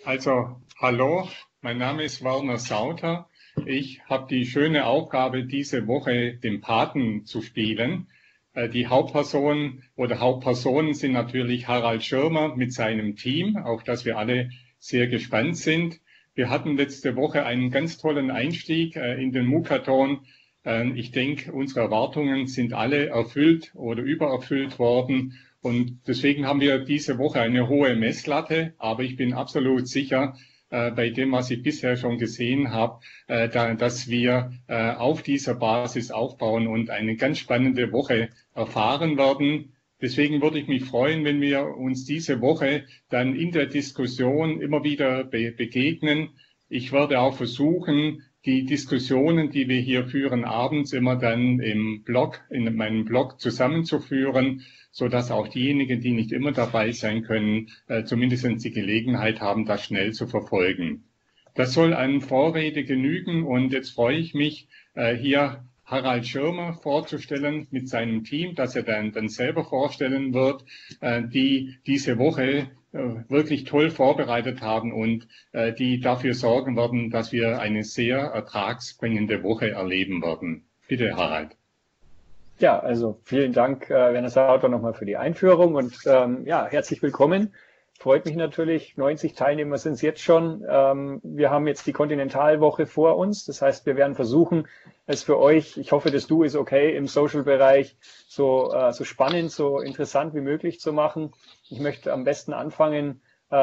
Hallo, mein Name ist Werner Sauter. Ich habe die schöne Aufgabe, diese Woche den Paten zu spielen. Die Hauptperson oder Hauptpersonen sind natürlich Harald Schirmer mit seinem Team, auf das wir alle sehr gespannt sind. Wir hatten letzte Woche einen ganz tollen Einstieg in den Muckathon. Ich denke, unsere Erwartungen sind alle erfüllt oder übererfüllt worden. Und deswegen haben wir diese Woche eine hohe Messlatte. Aber ich bin absolut sicher, bei dem, was ich bisher schon gesehen habe, dass wir auf dieser Basis aufbauen und eine ganz spannende Woche erfahren werden. Deswegen würde ich mich freuen, wenn wir uns diese Woche dann in der Diskussion immer wieder begegnen. Ich werde auch versuchen, die Diskussionen, die wir hier führen, abends immer dann im Blog, in meinem Blog zusammenzuführen, so dass auch diejenigen, die nicht immer dabei sein können, zumindest die Gelegenheit haben, das schnell zu verfolgen. Das soll an Vorrede genügen und jetzt freue ich mich, hier Harald Schirmer vorzustellen mit seinem Team, das er dann selber vorstellen wird, die diese Woche wirklich toll vorbereitet haben und die dafür sorgen werden, dass wir eine sehr ertragsbringende Woche erleben werden. Bitte, Harald. Ja, also vielen Dank, Werner Sauter, nochmal für die Einführung und herzlich willkommen. Freut mich natürlich, 90 Teilnehmer sind es jetzt schon. Wir haben jetzt die Kontinentalwoche vor uns. Das heißt, wir werden versuchen, es für euch, ich hoffe, das Du ist okay, im Social-Bereich so spannend, so interessant wie möglich zu machen. Ich möchte am besten anfangen,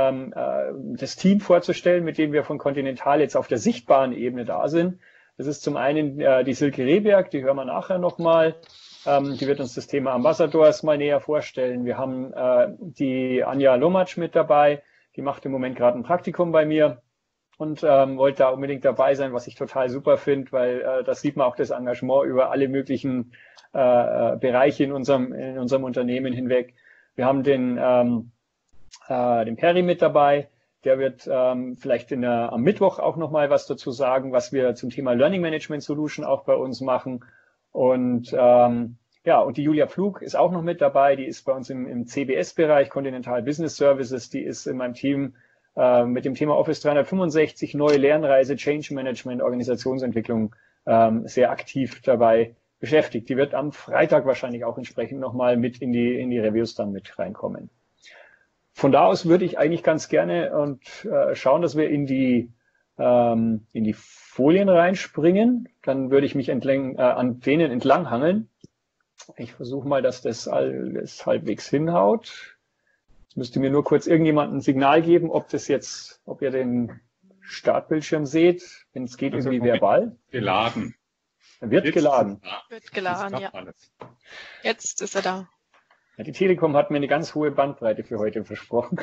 das Team vorzustellen, mit dem wir von Continental jetzt auf der sichtbaren Ebene da sind. Das ist zum einen die Silke Rehberg, die hören wir nachher nochmal. Die wird uns das Thema Ambassadors mal näher vorstellen. Wir haben die Anja Lomatsch mit dabei, die macht im Moment gerade ein Praktikum bei mir und wollte da unbedingt dabei sein, was ich total super finde, weil das sieht man auch das Engagement über alle möglichen Bereiche in unserem Unternehmen hinweg. Wir haben den Perry mit dabei. Der wird vielleicht am Mittwoch auch nochmal was dazu sagen, was wir zum Thema Learning Management Solution auch bei uns machen. Und und die Julia Pflug ist auch noch mit dabei. Die ist bei uns im CBS-Bereich, Continental Business Services. Die ist in meinem Team mit dem Thema Office 365, neue Lernreise, Change Management, Organisationsentwicklung sehr aktiv dabei beschäftigt. Die wird am Freitag wahrscheinlich auch entsprechend nochmal mit in die Reviews dann mit reinkommen. Von da aus würde ich eigentlich ganz gerne schauen, dass wir in die Folien reinspringen. Dann würde ich mich an denen entlang hangeln. Ich versuche mal, dass das alles halbwegs hinhaut. Jetzt müsste mir nur kurz irgendjemand ein Signal geben, ob ihr den Startbildschirm seht. Wenn es geht, also irgendwie verbal. Geladen. Wird geladen. Wird geladen, ja. Jetzt ist er da. Ja, die Telekom hat mir eine ganz hohe Bandbreite für heute versprochen.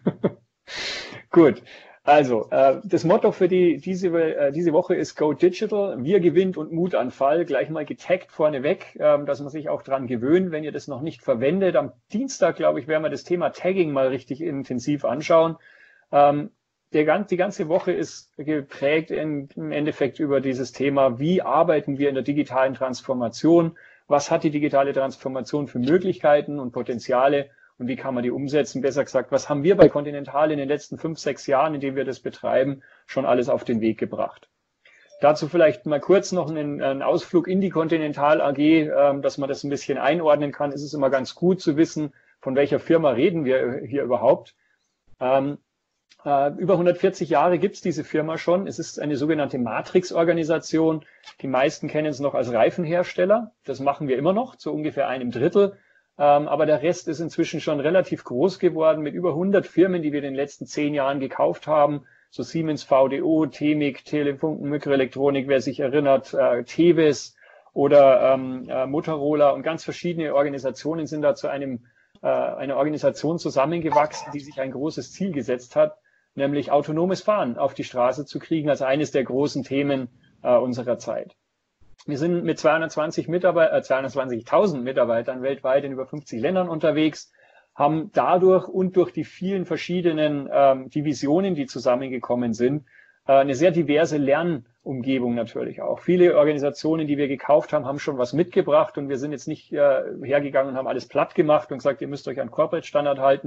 Gut, also das Motto für diese Woche ist Go Digital. Wir gewinnt und Mutanfall. Gleich mal getaggt vorneweg, dass man sich auch dran gewöhnt, wenn ihr das noch nicht verwendet. Am Dienstag, glaube ich, werden wir das Thema Tagging mal richtig intensiv anschauen. Die ganze Woche ist geprägt im Endeffekt über dieses Thema, wie arbeiten wir in der digitalen Transformation. Was hat die digitale Transformation für Möglichkeiten und Potenziale und wie kann man die umsetzen? Besser gesagt, was haben wir bei Continental in den letzten 5, 6 Jahren, in denen wir das betreiben, schon alles auf den Weg gebracht? Dazu vielleicht mal kurz noch einen Ausflug in die Continental AG, dass man das ein bisschen einordnen kann. Es ist immer ganz gut zu wissen, von welcher Firma reden wir hier überhaupt. Über 140 Jahre gibt es diese Firma schon. Es ist eine sogenannte Matrix-Organisation. Die meisten kennen es noch als Reifenhersteller. Das machen wir immer noch, zu ungefähr 1/3. Aber der Rest ist inzwischen schon relativ groß geworden mit über 100 Firmen, die wir in den letzten 10 Jahren gekauft haben. So Siemens, VDO, Temig, Telefunken, Mikroelektronik, wer sich erinnert, Teves oder Motorola und ganz verschiedene Organisationen sind da zu einer Organisation zusammengewachsen, die sich ein großes Ziel gesetzt hat, nämlich autonomes Fahren auf die Straße zu kriegen, als eines der großen Themen unserer Zeit. Wir sind mit 220.000 Mitarbeitern weltweit in über 50 Ländern unterwegs, haben dadurch und durch die vielen verschiedenen Divisionen, die zusammengekommen sind, eine sehr diverse Lernumgebung natürlich auch. Viele Organisationen, die wir gekauft haben, haben schon was mitgebracht und wir sind jetzt nicht hergegangen und haben alles platt gemacht und gesagt, ihr müsst euch an Corporate Standard halten,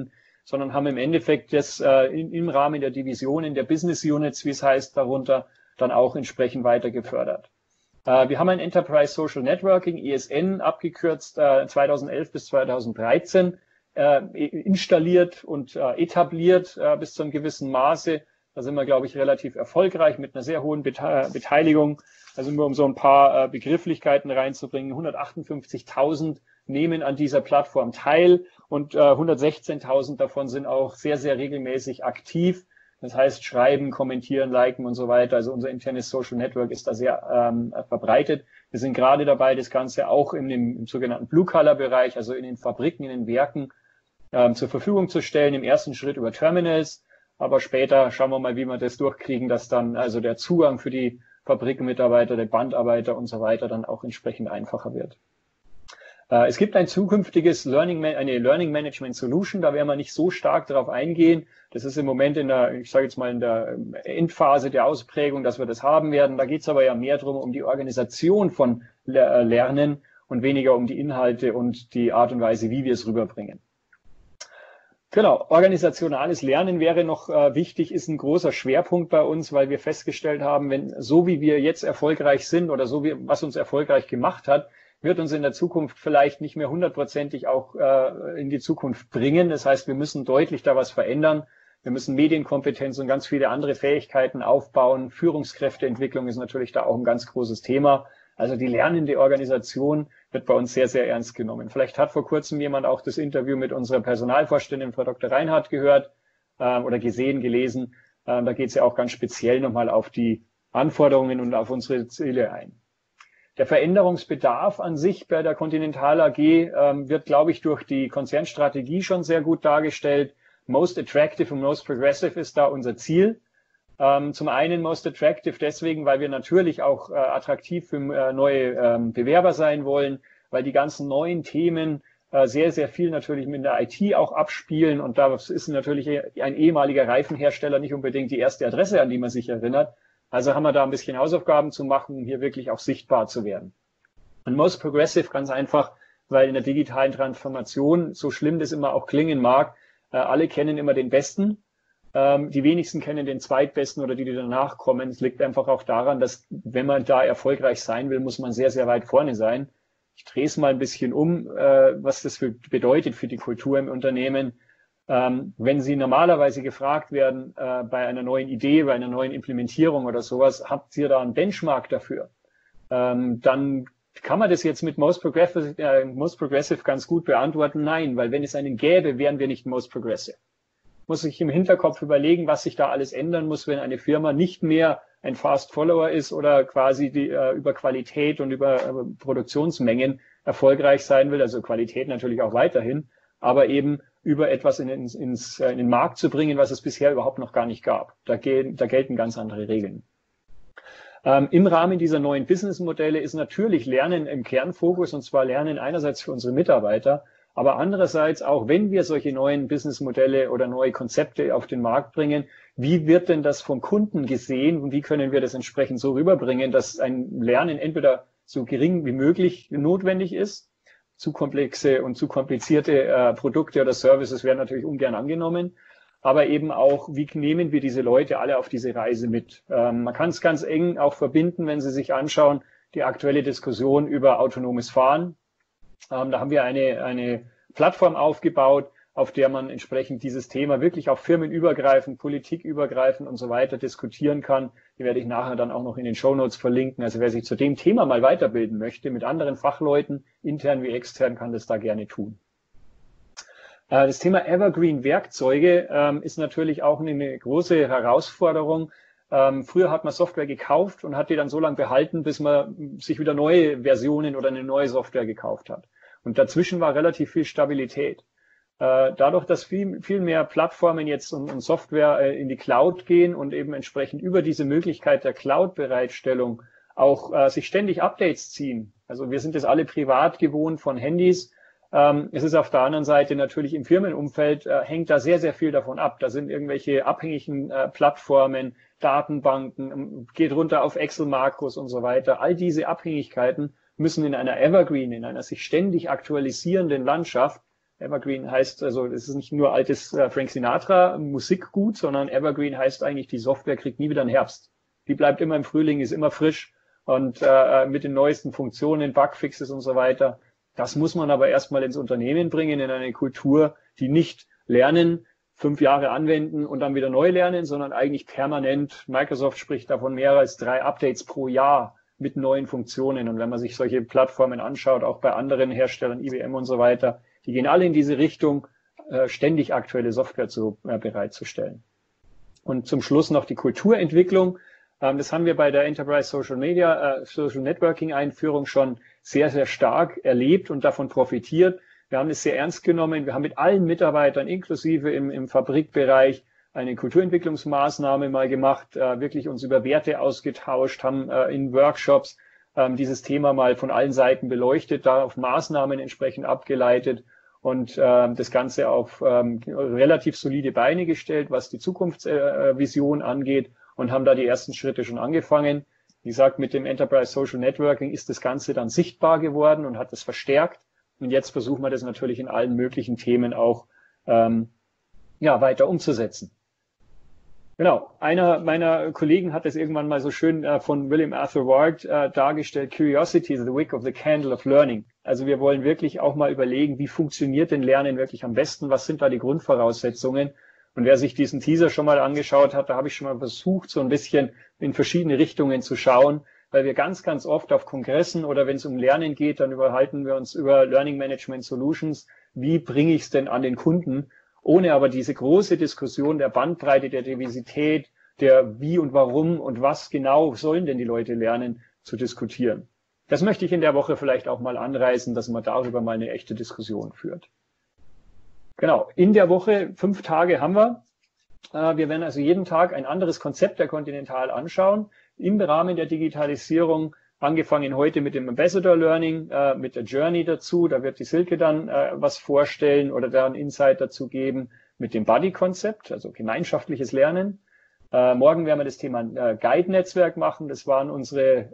sondern haben im Endeffekt das im Rahmen der Divisionen, der Business Units, wie es heißt, darunter dann auch entsprechend weiter gefördert. Wir haben ein Enterprise Social Networking, ESN, abgekürzt 2011 bis 2013, installiert und etabliert bis zu einem gewissen Maße. Da sind wir, glaube ich, relativ erfolgreich mit einer sehr hohen Beteiligung. Also nur um so ein paar Begrifflichkeiten reinzubringen. 158.000 nehmen an dieser Plattform teil und 116.000 davon sind auch sehr, sehr regelmäßig aktiv. Das heißt, schreiben, kommentieren, liken und so weiter. Also unser internes Social Network ist da sehr verbreitet. Wir sind gerade dabei, das Ganze auch im sogenannten Blue-Color-Bereich, also in den Fabriken, in den Werken, zur Verfügung zu stellen. Im ersten Schritt über Terminals, aber später schauen wir mal, wie wir das durchkriegen, dass dann also der Zugang für die Fabrikmitarbeiter, der Bandarbeiter und so weiter dann auch entsprechend einfacher wird. Es gibt ein zukünftiges eine Learning Management Solution, da werden wir nicht so stark darauf eingehen. Das ist im Moment in der, ich sage jetzt mal, in der Endphase der Ausprägung, dass wir das haben werden. Da geht es aber ja mehr darum, um die Organisation von Lernen und weniger um die Inhalte und die Art und Weise, wie wir es rüberbringen. Genau, organisationales Lernen wäre noch wichtig, ist ein großer Schwerpunkt bei uns, weil wir festgestellt haben, wenn so wie wir jetzt erfolgreich sind oder so wie was uns erfolgreich gemacht hat, wird uns in der Zukunft vielleicht nicht mehr hundertprozentig auch in die Zukunft bringen. Das heißt, wir müssen deutlich da was verändern. Wir müssen Medienkompetenz und ganz viele andere Fähigkeiten aufbauen. Führungskräfteentwicklung ist natürlich da auch ein ganz großes Thema. Also die lernende Organisation wird bei uns sehr, sehr ernst genommen. Vielleicht hat vor kurzem jemand auch das Interview mit unserer Personalvorständin, Frau Dr. Reinhardt, gehört oder gesehen, gelesen. Da geht es ja auch ganz speziell nochmal auf die Anforderungen und auf unsere Ziele ein. Der Veränderungsbedarf an sich bei der Continental AG wird, glaube ich, durch die Konzernstrategie schon sehr gut dargestellt. Most attractive und most progressive ist da unser Ziel. Zum einen most attractive deswegen, weil wir natürlich auch attraktiv für neue Bewerber sein wollen, weil die ganzen neuen Themen sehr, sehr viel natürlich mit der IT auch abspielen. Und da ist natürlich ein ehemaliger Reifenhersteller nicht unbedingt die erste Adresse, an die man sich erinnert. Also haben wir da ein bisschen Hausaufgaben zu machen, um hier wirklich auch sichtbar zu werden. Und most progressive ganz einfach, weil in der digitalen Transformation, so schlimm das immer auch klingen mag, alle kennen immer den Besten. Die wenigsten kennen den Zweitbesten oder die danach kommen. Es liegt einfach auch daran, dass wenn man da erfolgreich sein will, muss man sehr, sehr weit vorne sein. Ich drehe es mal ein bisschen um, was das bedeutet für die Kultur im Unternehmen. Wenn Sie normalerweise gefragt werden bei einer neuen Idee, bei einer neuen Implementierung oder sowas, habt ihr da einen Benchmark dafür? Dann kann man das jetzt mit Most Progressive ganz gut beantworten. Nein, weil wenn es einen gäbe, wären wir nicht Most Progressive. Muss sich im Hinterkopf überlegen, was sich da alles ändern muss, wenn eine Firma nicht mehr ein Fast Follower ist oder quasi über Qualität und über Produktionsmengen erfolgreich sein will. Also Qualität natürlich auch weiterhin, aber eben über etwas in den Markt zu bringen, was es bisher überhaupt noch gar nicht gab. Da gelten ganz andere Regeln. Im Rahmen dieser neuen Businessmodelle ist natürlich Lernen im Kernfokus, und zwar Lernen einerseits für unsere Mitarbeiter, aber andererseits auch, wenn wir solche neuen Businessmodelle oder neue Konzepte auf den Markt bringen, wie wird denn das vom Kunden gesehen und wie können wir das entsprechend so rüberbringen, dass ein Lernen entweder so gering wie möglich notwendig ist. Zu komplexe und zu komplizierte Produkte oder Services werden natürlich ungern angenommen. Aber eben auch, wie nehmen wir diese Leute alle auf diese Reise mit? Man kann es ganz eng auch verbinden, wenn Sie sich anschauen, die aktuelle Diskussion über autonomes Fahren. Da haben wir eine Plattform aufgebaut, auf der man entsprechend dieses Thema wirklich auch firmenübergreifend, politikübergreifend und so weiter diskutieren kann. Die werde ich nachher dann auch noch in den Shownotes verlinken. Also wer sich zu dem Thema mal weiterbilden möchte, mit anderen Fachleuten, intern wie extern, kann das da gerne tun. Das Thema Evergreen Werkzeuge ist natürlich auch eine große Herausforderung. Früher hat man Software gekauft und hat die dann so lange behalten, bis man sich wieder neue Versionen oder eine neue Software gekauft hat. Und dazwischen war relativ viel Stabilität. Dadurch, dass viel mehr Plattformen jetzt und Software in die Cloud gehen und eben entsprechend über diese Möglichkeit der Cloud-Bereitstellung auch sich ständig Updates ziehen. Also wir sind das alle privat gewohnt von Handys. Es ist auf der anderen Seite natürlich im Firmenumfeld hängt da sehr, sehr viel davon ab. Da sind irgendwelche abhängigen Plattformen, Datenbanken, geht runter auf Excel-Makros und so weiter. All diese Abhängigkeiten müssen in einer Evergreen, in einer sich ständig aktualisierenden Landschaft Evergreen heißt, also es ist nicht nur altes Frank Sinatra Musikgut, sondern Evergreen heißt eigentlich, die Software kriegt nie wieder einen Herbst. Die bleibt immer im Frühling, ist immer frisch und mit den neuesten Funktionen, Bugfixes und so weiter. Das muss man aber erstmal ins Unternehmen bringen, in eine Kultur, die nicht lernen, 5 Jahre anwenden und dann wieder neu lernen, sondern eigentlich permanent. Microsoft spricht davon mehr als 3 Updates pro Jahr mit neuen Funktionen. Und wenn man sich solche Plattformen anschaut, auch bei anderen Herstellern, IBM und so weiter, die gehen alle in diese Richtung, ständig aktuelle Software bereitzustellen. Und zum Schluss noch die Kulturentwicklung. Das haben wir bei der Enterprise Social Media, Social Networking Einführung schon sehr, sehr stark erlebt und davon profitiert. Wir haben es sehr ernst genommen. Wir haben mit allen Mitarbeitern, inklusive im Fabrikbereich, eine Kulturentwicklungsmaßnahme mal gemacht, wirklich uns über Werte ausgetauscht, haben in Workshops dieses Thema mal von allen Seiten beleuchtet, darauf Maßnahmen entsprechend abgeleitet und das Ganze auf relativ solide Beine gestellt, was die Zukunftsvision angeht, und haben da die ersten Schritte schon angefangen. Wie gesagt, mit dem Enterprise Social Networking ist das Ganze dann sichtbar geworden und hat es verstärkt. Und jetzt versuchen wir das natürlich in allen möglichen Themen auch weiter umzusetzen. Genau, einer meiner Kollegen hat das irgendwann mal so schön von William Arthur Ward dargestellt, Curiosity is the wick of the candle of learning. Also wir wollen wirklich auch mal überlegen, wie funktioniert denn Lernen wirklich am besten, was sind da die Grundvoraussetzungen. Und wer sich diesen Teaser schon mal angeschaut hat, da habe ich schon mal versucht, so ein bisschen in verschiedene Richtungen zu schauen, weil wir ganz, ganz oft auf Kongressen oder wenn es um Lernen geht, dann unterhalten wir uns über Learning Management Solutions. Wie bringe ich es denn an den Kunden? Ohne aber diese große Diskussion der Bandbreite, der Diversität, der wie und warum und was genau sollen denn die Leute lernen, zu diskutieren. Das möchte ich in der Woche vielleicht auch mal anreißen, dass man darüber mal eine echte Diskussion führt. Genau, in der Woche 5 Tage haben wir. Wir werden also jeden Tag ein anderes Konzept der Continental anschauen, im Rahmen der Digitalisierung, angefangen heute mit dem Ambassador Learning, mit der Journey dazu. Da wird die Silke dann was vorstellen oder da einen Insight dazu geben mit dem Buddy-Konzept, also gemeinschaftliches Lernen. Morgen werden wir das Thema Guide-Netzwerk machen. Das waren unsere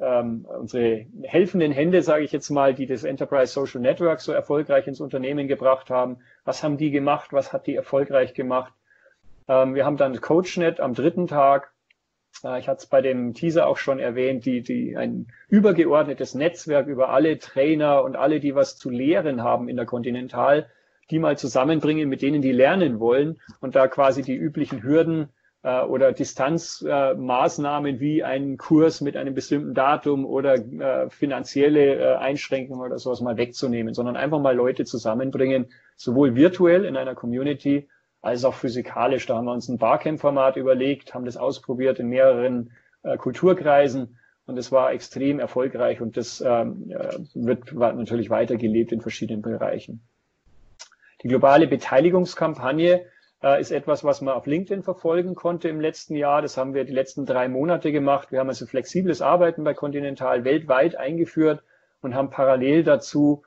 helfenden Hände, sage ich jetzt mal, die das Enterprise Social Network so erfolgreich ins Unternehmen gebracht haben. Was haben die gemacht? Was hat die erfolgreich gemacht? Wir haben dann CoachNet am 3. Tag. Ich hatte es bei dem Teaser auch schon erwähnt, ein übergeordnetes Netzwerk über alle Trainer und alle, die was zu lehren haben in der Continental, die mal zusammenbringen, mit denen die lernen wollen und da quasi die üblichen Hürden oder Distanzmaßnahmen wie einen Kurs mit einem bestimmten Datum oder finanzielle Einschränkungen oder sowas mal wegzunehmen, sondern einfach mal Leute zusammenbringen, sowohl virtuell in einer Community als auch physikalisch. Da haben wir uns ein Barcamp-Format überlegt, haben das ausprobiert in mehreren Kulturkreisen und es war extrem erfolgreich und das wird natürlich weitergelebt in verschiedenen Bereichen. Die globale Beteiligungskampagne ist etwas, was man auf LinkedIn verfolgen konnte im letzten Jahr. Das haben wir die letzten 3 Monate gemacht. Wir haben also flexibles Arbeiten bei Continental weltweit eingeführt und haben parallel dazu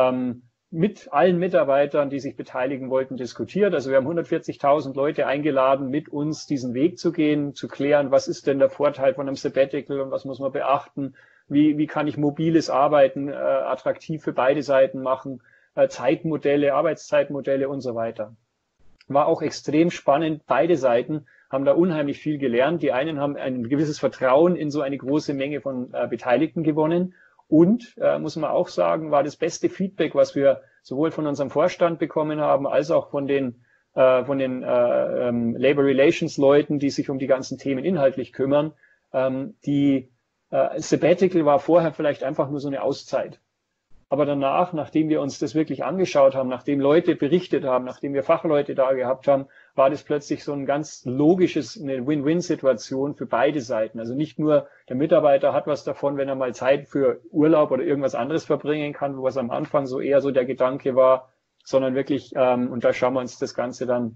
mit allen Mitarbeitern, die sich beteiligen wollten, diskutiert. Also wir haben 140.000 Leute eingeladen, mit uns diesen Weg zu gehen, zu klären, was ist denn der Vorteil von einem Sabbatical und was muss man beachten, wie kann ich mobiles Arbeiten attraktiv für beide Seiten machen, Zeitmodelle, Arbeitszeitmodelle und so weiter. War auch extrem spannend. Beide Seiten haben da unheimlich viel gelernt. Die einen haben ein gewisses Vertrauen in so eine große Menge von Beteiligten gewonnen. Und, muss man auch sagen, war das beste Feedback, was wir sowohl von unserem Vorstand bekommen haben, als auch von den Labor Relations Leuten, die sich um die ganzen Themen inhaltlich kümmern. Sabbatical war vorher vielleicht einfach nur so eine Auszeit. Aber danach, nachdem wir uns das wirklich angeschaut haben, nachdem Leute berichtet haben, nachdem wir Fachleute da gehabt haben, war das plötzlich so ein ganz logisches, eine Win-Win-Situation für beide Seiten. Also nicht nur der Mitarbeiter hat was davon, wenn er mal Zeit für Urlaub oder irgendwas anderes verbringen kann, wo es am Anfang so eher so der Gedanke war, sondern wirklich, und da schauen wir uns das Ganze dann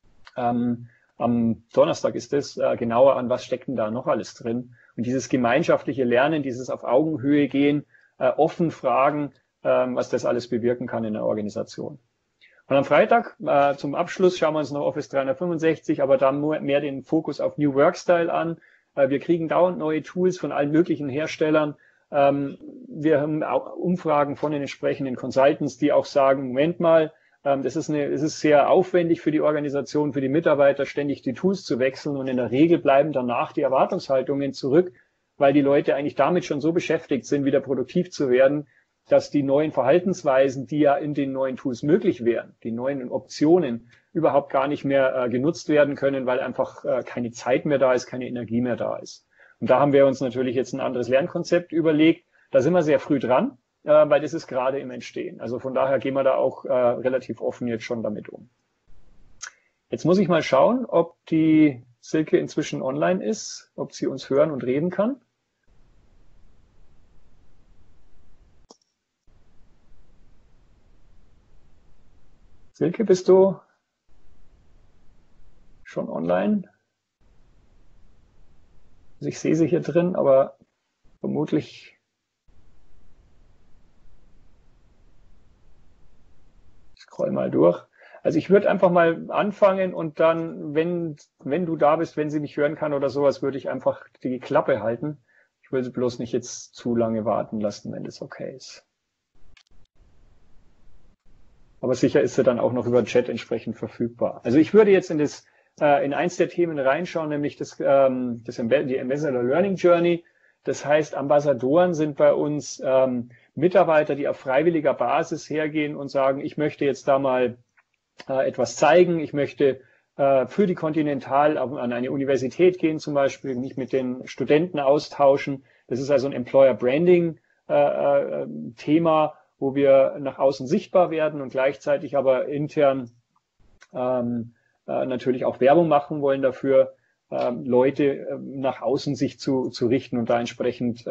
am Donnerstag ist es, genauer an, was steckt denn da noch alles drin. Und dieses gemeinschaftliche Lernen, dieses auf Augenhöhe gehen, offen fragen, was das alles bewirken kann in der Organisation. Und am Freitag zum Abschluss schauen wir uns noch Office 365, aber dann mehr den Fokus auf New Work Style an. Wir kriegen dauernd neue Tools von allen möglichen Herstellern. Wir haben auch Umfragen von den entsprechenden Consultants, die auch sagen, Moment mal, Es ist sehr aufwendig für die Organisation, für die Mitarbeiter, ständig die Tools zu wechseln und in der Regel bleiben danach die Erwartungshaltungen zurück, weil die Leute eigentlich damit schon so beschäftigt sind, wieder produktiv zu werden, dass die neuen Verhaltensweisen, die ja in den neuen Tools möglich wären, die neuen Optionen überhaupt gar nicht mehr genutzt werden können, weil einfach keine Zeit mehr da ist, keine Energie mehr da ist. Und da haben wir uns natürlich jetzt ein anderes Lernkonzept überlegt. Da sind wir sehr früh dran, weil das ist gerade im Entstehen. Also von daher gehen wir da auch relativ offen jetzt schon damit um. Jetzt muss ich mal schauen, ob die Silke inzwischen online ist, ob sie uns hören und reden kann. Silke, bist du schon online? Also ich sehe sie hier drin, aber vermutlich scroll mal durch. Also ich würde einfach mal anfangen und dann, wenn du da bist, wenn sie mich hören kann oder sowas, würde ich einfach die Klappe halten. Ich will sie bloß nicht jetzt zu lange warten lassen, wenn das okay ist. Aber sicher ist sie dann auch noch über den Chat entsprechend verfügbar. Also ich würde jetzt in eins der Themen reinschauen, nämlich die Ambassador Learning Journey. Das heißt, Ambassadoren sind bei uns Mitarbeiter, die auf freiwilliger Basis hergehen und sagen, ich möchte jetzt da mal etwas zeigen, ich möchte für die Continental an eine Universität gehen zum Beispiel, mich mit den Studenten austauschen. Das ist also ein Employer Branding Thema, wo wir nach außen sichtbar werden und gleichzeitig aber intern natürlich auch Werbung machen wollen dafür, Leute nach außen sich zu richten und da entsprechend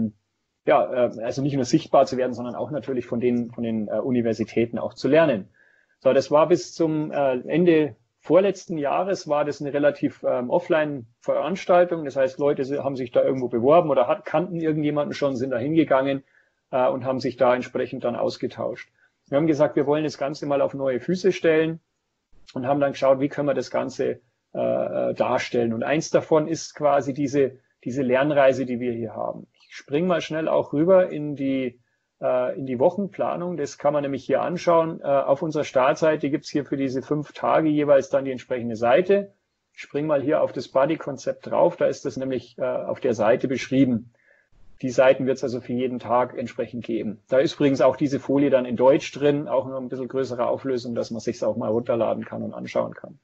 also nicht nur sichtbar zu werden, sondern auch natürlich von den Universitäten auch zu lernen. So, das war bis zum Ende vorletzten Jahres war das eine relativ Offline-Veranstaltung. Das heißt, Leute haben sich da irgendwo beworben oder kannten irgendjemanden schon, sind da hingegangen und haben sich da entsprechend dann ausgetauscht. Wir haben gesagt, wir wollen das Ganze mal auf neue Füße stellen und haben dann geschaut, wie können wir das Ganze darstellen. Und eins davon ist quasi diese Lernreise, die wir hier haben. Ich springe mal schnell auch rüber in die Wochenplanung. Das kann man nämlich hier anschauen. Auf unserer Startseite gibt's hier für diese 5 Tage jeweils dann die entsprechende Seite. Ich springe mal hier auf das Buddy-Konzept drauf. Da ist das nämlich auf der Seite beschrieben. Die Seiten wird es also für jeden Tag entsprechend geben. Da ist übrigens auch diese Folie dann in Deutsch drin, auch noch ein bisschen größere Auflösung, dass man sich auch mal runterladen kann und anschauen kann.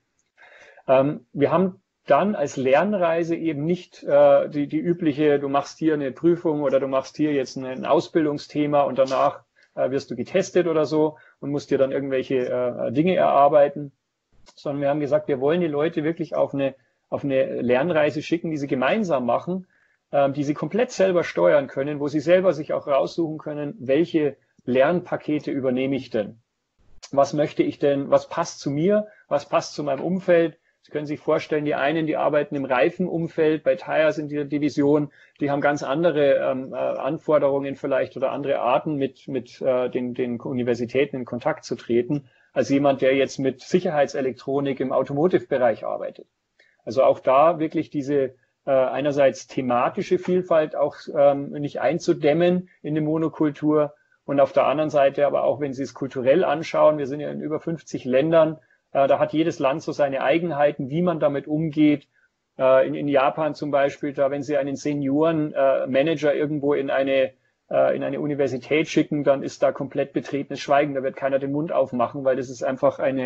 Wir haben dann als Lernreise eben nicht die übliche, du machst hier eine Prüfung oder du machst hier jetzt ein Ausbildungsthema und danach wirst du getestet oder so und musst dir dann irgendwelche Dinge erarbeiten, sondern wir haben gesagt, wir wollen die Leute wirklich auf eine Lernreise schicken, die sie gemeinsam machen, die sie komplett selber steuern können, wo sie selber sich auch raussuchen können, welche Lernpakete übernehme ich denn? Was möchte ich denn? Was passt zu mir? Was passt zu meinem Umfeld? Sie können sich vorstellen, die einen, die arbeiten im Reifenumfeld, bei Tires in dieser Division, die haben ganz andere Anforderungen vielleicht oder andere Arten, mit den Universitäten in Kontakt zu treten, als jemand, der jetzt mit Sicherheitselektronik im Automotive-Bereich arbeitet. Also auch da wirklich diese einerseits thematische Vielfalt auch nicht einzudämmen in eine Monokultur und auf der anderen Seite aber auch, wenn Sie es kulturell anschauen, wir sind ja in über 50 Ländern, da hat jedes Land so seine Eigenheiten, wie man damit umgeht. In Japan zum Beispiel, da wenn Sie einen Senioren-Manager irgendwo in eine Universität schicken, dann ist da komplett betretenes Schweigen, da wird keiner den Mund aufmachen, weil das ist einfach ein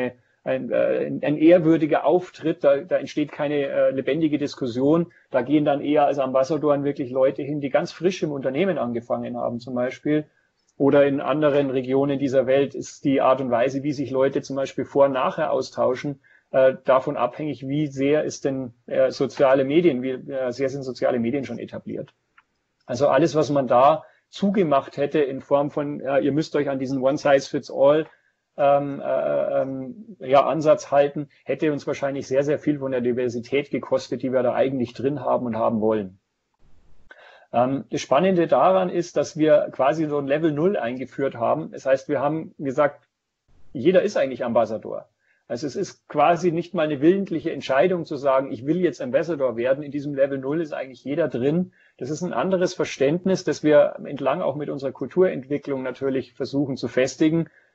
ehrwürdiger Auftritt, da entsteht keine lebendige Diskussion. Da gehen dann eher als Ambassadoren wirklich Leute hin, die ganz frisch im Unternehmen angefangen haben zum Beispiel. Oder in anderen Regionen dieser Welt ist die Art und Weise, wie sich Leute zum Beispiel vor und nachher austauschen, davon abhängig, wie sehr ist denn soziale Medien, wie sehr sind soziale Medien schon etabliert. Also alles, was man da zugemacht hätte in Form von, ihr müsst euch an diesen One-Size-Fits-All Ansatz halten, hätte uns wahrscheinlich sehr, sehr viel von der Diversität gekostet, die wir da eigentlich drin haben und haben wollen. Das Spannende daran ist, dass wir quasi so ein Level 0 eingeführt haben. Das heißt, wir haben gesagt, jeder ist eigentlich Ambassador. Also es ist quasi nicht mal eine willentliche Entscheidung zu sagen, ich will jetzt Ambassador werden. In diesem Level 0 ist eigentlich jeder drin. Das ist ein anderes Verständnis, das wir entlang auch mit unserer Kulturentwicklung natürlich versuchen zu festigen.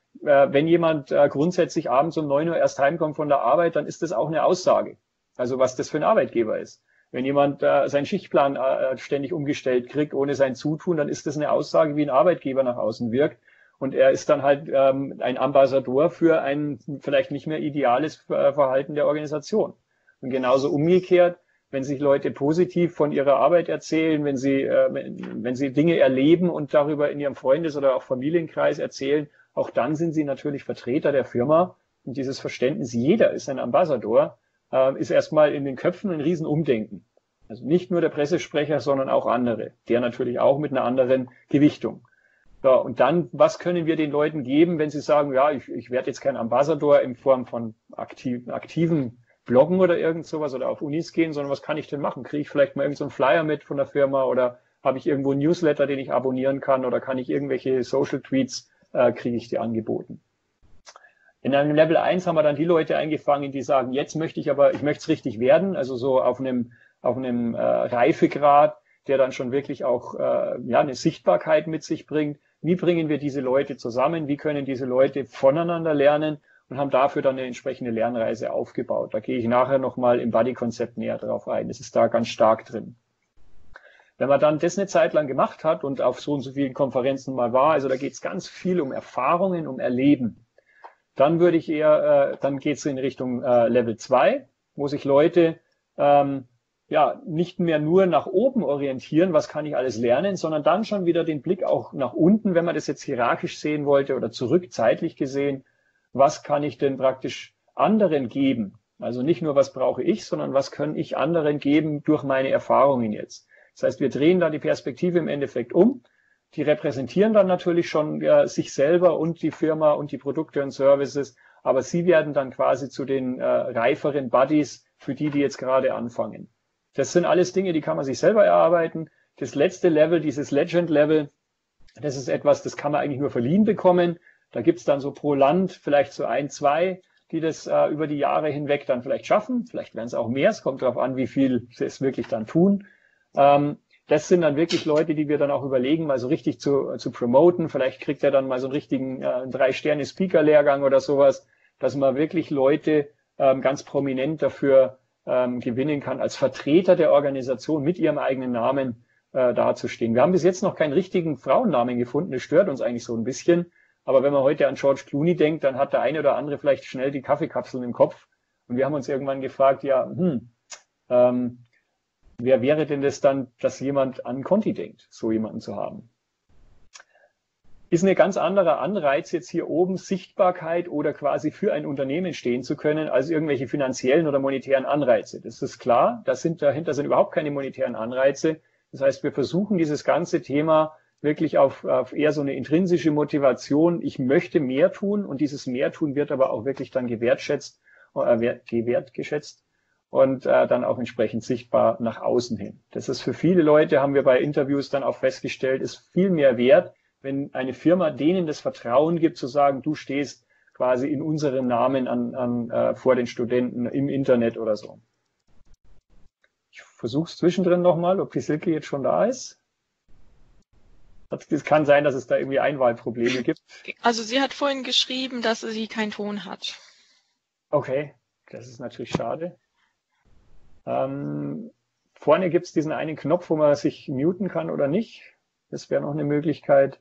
wenn jemand grundsätzlich abends um 9 Uhr erst heimkommt von der Arbeit, dann ist das auch eine Aussage. Also was das für ein Arbeitgeber ist. Wenn jemand seinen Schichtplan ständig umgestellt kriegt, ohne sein Zutun, dann ist das eine Aussage, wie ein Arbeitgeber nach außen wirkt. Und er ist dann halt ein Ambassador für ein vielleicht nicht mehr ideales Verhalten der Organisation. Und genauso umgekehrt, wenn sich Leute positiv von ihrer Arbeit erzählen, wenn sie Dinge erleben und darüber in ihrem Freundes- oder auch Familienkreis erzählen, auch dann sind sie natürlich Vertreter der Firma. Und dieses Verständnis, jeder ist ein Ambassador, ist erstmal in den Köpfen ein Riesenumdenken. Also nicht nur der Pressesprecher, sondern auch andere. Der natürlich auch mit einer anderen Gewichtung. Ja, und dann, was können wir den Leuten geben, wenn sie sagen, ja, ich werde jetzt kein Ambassador in Form von aktiven Bloggen oder irgend sowas oder auf Unis gehen, sondern was kann ich denn machen? Kriege ich vielleicht mal irgend so einen Flyer mit von der Firma oder habe ich irgendwo einen Newsletter, den ich abonnieren kann oder kann ich irgendwelche Social Tweets, kriege ich die angeboten? In einem Level 1 haben wir dann die Leute eingefangen, die sagen, jetzt möchte ich es richtig werden, also so auf einem Reifegrad, der dann schon wirklich auch eine Sichtbarkeit mit sich bringt. Wie bringen wir diese Leute zusammen? Wie können diese Leute voneinander lernen? Und haben dafür dann eine entsprechende Lernreise aufgebaut. Da gehe ich nachher nochmal im Buddy-Konzept näher drauf ein. Das ist da ganz stark drin. Wenn man dann das eine Zeit lang gemacht hat und auf so und so vielen Konferenzen mal war, also da geht es ganz viel um Erfahrungen, um Erleben. Dann dann geht es in Richtung Level 2, wo sich Leute nicht mehr nur nach oben orientieren, was kann ich alles lernen, sondern dann schon wieder den Blick auch nach unten, wenn man das jetzt hierarchisch sehen wollte oder zurück zeitlich gesehen, was kann ich denn praktisch anderen geben? Also nicht nur, was brauche ich, sondern was kann ich anderen geben durch meine Erfahrungen jetzt? Das heißt, wir drehen da die Perspektive im Endeffekt um. Die repräsentieren dann natürlich schon sich selber und die Firma und die Produkte und Services, aber sie werden dann quasi zu den reiferen Buddies für die jetzt gerade anfangen. Das sind alles Dinge, die kann man sich selber erarbeiten. Das letzte Level, dieses Legend-Level, das ist etwas, das kann man eigentlich nur verliehen bekommen. Da gibt's dann so pro Land vielleicht so 1, 2, die das über die Jahre hinweg dann vielleicht schaffen. Vielleicht werden es auch mehr. Es kommt darauf an, wie viel sie es wirklich dann tun. Das sind dann wirklich Leute, die wir dann auch überlegen, mal so richtig zu promoten. Vielleicht kriegt er dann mal so einen richtigen 3-Sterne-Speaker-Lehrgang oder sowas, dass man wirklich Leute ganz prominent dafür gewinnen kann, als Vertreter der Organisation mit ihrem eigenen Namen dazustehen. Wir haben bis jetzt noch keinen richtigen Frauennamen gefunden. Das stört uns eigentlich so ein bisschen. Aber wenn man heute an George Clooney denkt, dann hat der eine oder andere vielleicht schnell die Kaffeekapseln im Kopf. Und wir haben uns irgendwann gefragt, wer wäre denn das dann, dass jemand an Conti denkt, so jemanden zu haben? Ist ein ganz anderer Anreiz jetzt hier oben, Sichtbarkeit oder quasi für ein Unternehmen stehen zu können, als irgendwelche finanziellen oder monetären Anreize. Das ist klar, dahinter sind überhaupt keine monetären Anreize. Das heißt, wir versuchen dieses ganze Thema wirklich auf eher so eine intrinsische Motivation. Ich möchte mehr tun und dieses Mehrtun wird aber auch wirklich dann gewertschätzt und dann auch entsprechend sichtbar nach außen hin. Das ist für viele Leute, haben wir bei Interviews dann auch festgestellt, ist viel mehr wert, wenn eine Firma denen das Vertrauen gibt, zu sagen, du stehst quasi in unserem Namen vor den Studenten im Internet oder so. Ich versuche es zwischendrin nochmal, ob die Silke jetzt schon da ist. Es kann sein, dass es da irgendwie Einwahlprobleme gibt. Also sie hat vorhin geschrieben, dass sie keinen Ton hat. Okay, das ist natürlich schade. Vorne gibt es diesen einen Knopf, wo man sich muten kann oder nicht. Das wäre noch eine Möglichkeit.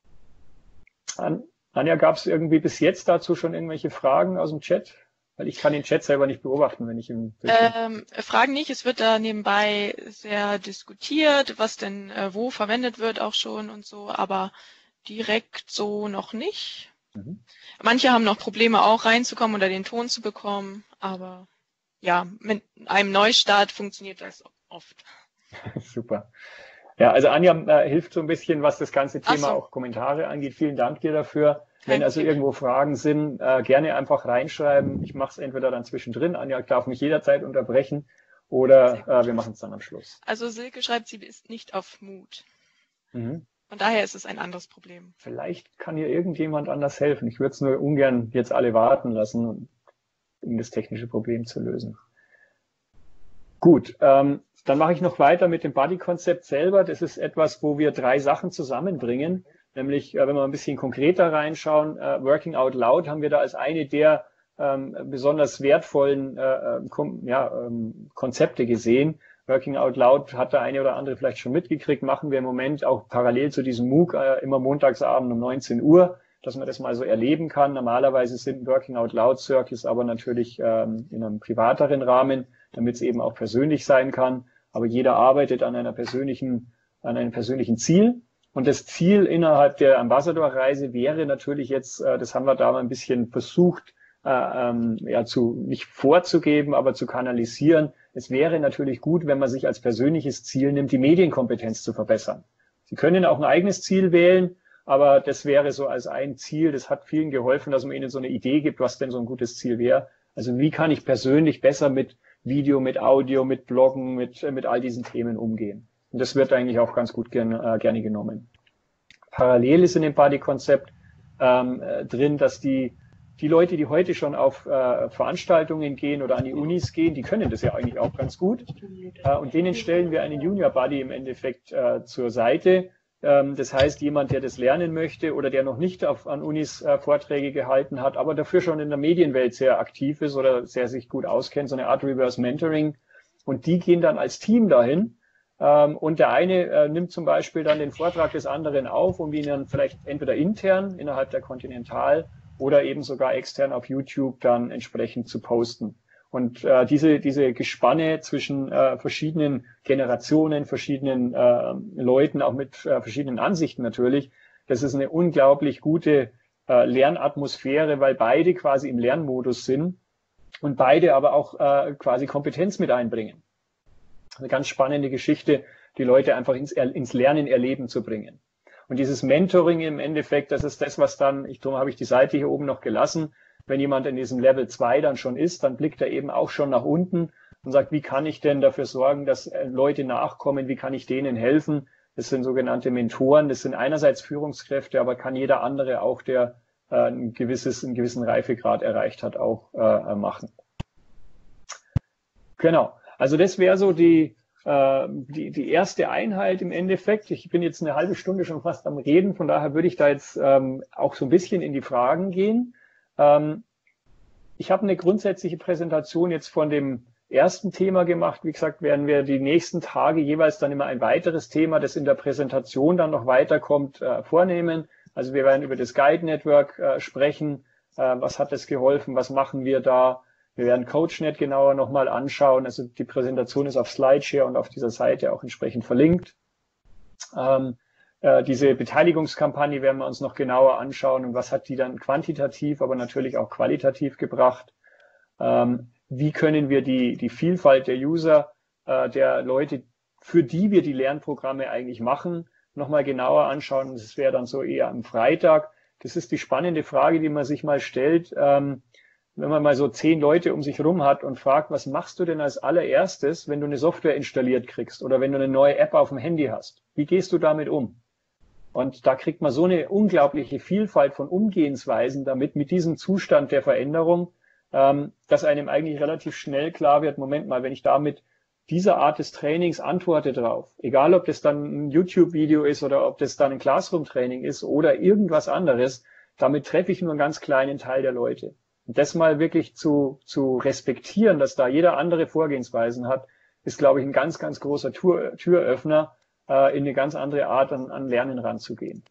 Anja, gab es irgendwie bis jetzt dazu schon irgendwelche Fragen aus dem Chat? Weil ich kann den Chat selber nicht beobachten, wenn ich im Fragen nicht. Es wird da nebenbei sehr diskutiert, was denn wo verwendet wird auch schon und so, aber direkt so noch nicht. Mhm. Manche haben noch Probleme auch reinzukommen oder den Ton zu bekommen, aber ja, mit einem Neustart funktioniert das oft. Super. Ja, also Anja hilft so ein bisschen, was das ganze Thema auch Kommentare angeht. Vielen Dank dir dafür. Wenn also irgendwo Fragen sind, gerne einfach reinschreiben. Ich mache es entweder dann zwischendrin. Anja darf mich jederzeit unterbrechen oder wir machen es dann am Schluss. Also Silke schreibt, sie ist nicht auf Mut. Mhm. Von daher ist es ein anderes Problem. Vielleicht kann ihr irgendjemand anders helfen. Ich würde es nur ungern jetzt alle warten lassen, um das technische Problem zu lösen. Gut, dann mache ich noch weiter mit dem Buddy-Konzept selber. Das ist etwas, wo wir 3 Sachen zusammenbringen. Nämlich, wenn wir ein bisschen konkreter reinschauen, Working Out Loud haben wir da als eine der besonders wertvollen Konzepte gesehen. Working Out Loud hat der eine oder andere vielleicht schon mitgekriegt, machen wir im Moment auch parallel zu diesem MOOC immer montagsabend um 19 Uhr, dass man das mal so erleben kann. Normalerweise sind Working Out Loud Circles aber natürlich in einem privateren Rahmen, damit es eben auch persönlich sein kann. Aber jeder arbeitet an einem persönlichen Ziel. Und das Ziel innerhalb der Ambassador-Reise wäre natürlich jetzt, das haben wir da mal ein bisschen versucht, nicht vorzugeben, aber zu kanalisieren. Es wäre natürlich gut, wenn man sich als persönliches Ziel nimmt, die Medienkompetenz zu verbessern. Sie können auch ein eigenes Ziel wählen, aber das wäre so als ein Ziel. Das hat vielen geholfen, dass man ihnen so eine Idee gibt, was denn so ein gutes Ziel wäre. Also wie kann ich persönlich besser mit Video, mit Audio, mit Bloggen, mit all diesen Themen umgehen? Und das wird eigentlich auch ganz gut gerne genommen. Parallel ist in dem Buddy-Konzept drin, dass die Leute, die heute schon auf Veranstaltungen gehen oder an die Unis gehen, die können das ja eigentlich auch ganz gut. Und denen stellen wir einen Junior Buddy im Endeffekt zur Seite. Das heißt, jemand, der das lernen möchte oder der noch nicht an Unis Vorträge gehalten hat, aber dafür schon in der Medienwelt sehr aktiv ist oder sehr sich gut auskennt, so eine Art Reverse Mentoring. Und die gehen dann als Team dahin. Und der eine nimmt zum Beispiel dann den Vortrag des anderen auf, um ihn dann vielleicht entweder intern innerhalb der Continental oder eben sogar extern auf YouTube dann entsprechend zu posten. Und diese Gespanne zwischen verschiedenen Generationen, verschiedenen Leuten, auch mit verschiedenen Ansichten natürlich, das ist eine unglaublich gute Lernatmosphäre, weil beide quasi im Lernmodus sind und beide aber auch quasi Kompetenz mit einbringen. Eine ganz spannende Geschichte, die Leute einfach ins Lernen, Erleben zu bringen. Und dieses Mentoring im Endeffekt, das ist das, was dann, darum habe ich die Seite hier oben noch gelassen, wenn jemand in diesem Level 2 dann schon ist, dann blickt er eben auch schon nach unten und sagt, wie kann ich denn dafür sorgen, dass Leute nachkommen, wie kann ich denen helfen? Das sind sogenannte Mentoren, das sind einerseits Führungskräfte, aber kann jeder andere auch, der einen gewissen Reifegrad erreicht hat, auch machen. Genau, also das wäre so die erste Einheit im Endeffekt. Ich bin jetzt eine halbe Stunde schon fast am Reden, von daher würde ich da jetzt auch so ein bisschen in die Fragen gehen. Ich habe eine grundsätzliche Präsentation jetzt von dem ersten Thema gemacht. Wie gesagt, werden wir die nächsten Tage jeweils dann immer ein weiteres Thema, das in der Präsentation dann noch weiterkommt, vornehmen. Also wir werden über das Guide Network sprechen. Was hat es geholfen? Was machen wir da? Wir werden CoachNet genauer nochmal anschauen. Also die Präsentation ist auf SlideShare und auf dieser Seite auch entsprechend verlinkt. Diese Beteiligungskampagne werden wir uns noch genauer anschauen und was hat die dann quantitativ, aber natürlich auch qualitativ gebracht. Wie können wir die Vielfalt der User, der Leute, für die wir die Lernprogramme eigentlich machen, nochmal genauer anschauen. Das wäre dann so eher am Freitag. Das ist die spannende Frage, die man sich mal stellt. Wenn man mal so 10 Leute um sich herum hat und fragt, was machst du denn als allererstes, wenn du eine Software installiert kriegst oder wenn du eine neue App auf dem Handy hast? Wie gehst du damit um? Und da kriegt man so eine unglaubliche Vielfalt von Umgehensweisen damit, mit diesem Zustand der Veränderung, dass einem eigentlich relativ schnell klar wird, Moment mal, wenn ich da mit dieser Art des Trainings antworte drauf, egal ob das dann ein YouTube-Video ist oder ob das dann ein Classroom-Training ist oder irgendwas anderes, damit treffe ich nur einen ganz kleinen Teil der Leute. Und das mal wirklich zu respektieren, dass da jeder andere Vorgehensweisen hat, ist, glaube ich, ein ganz, ganz großer Türöffner, in eine ganz andere Art an Lernen ranzugehen.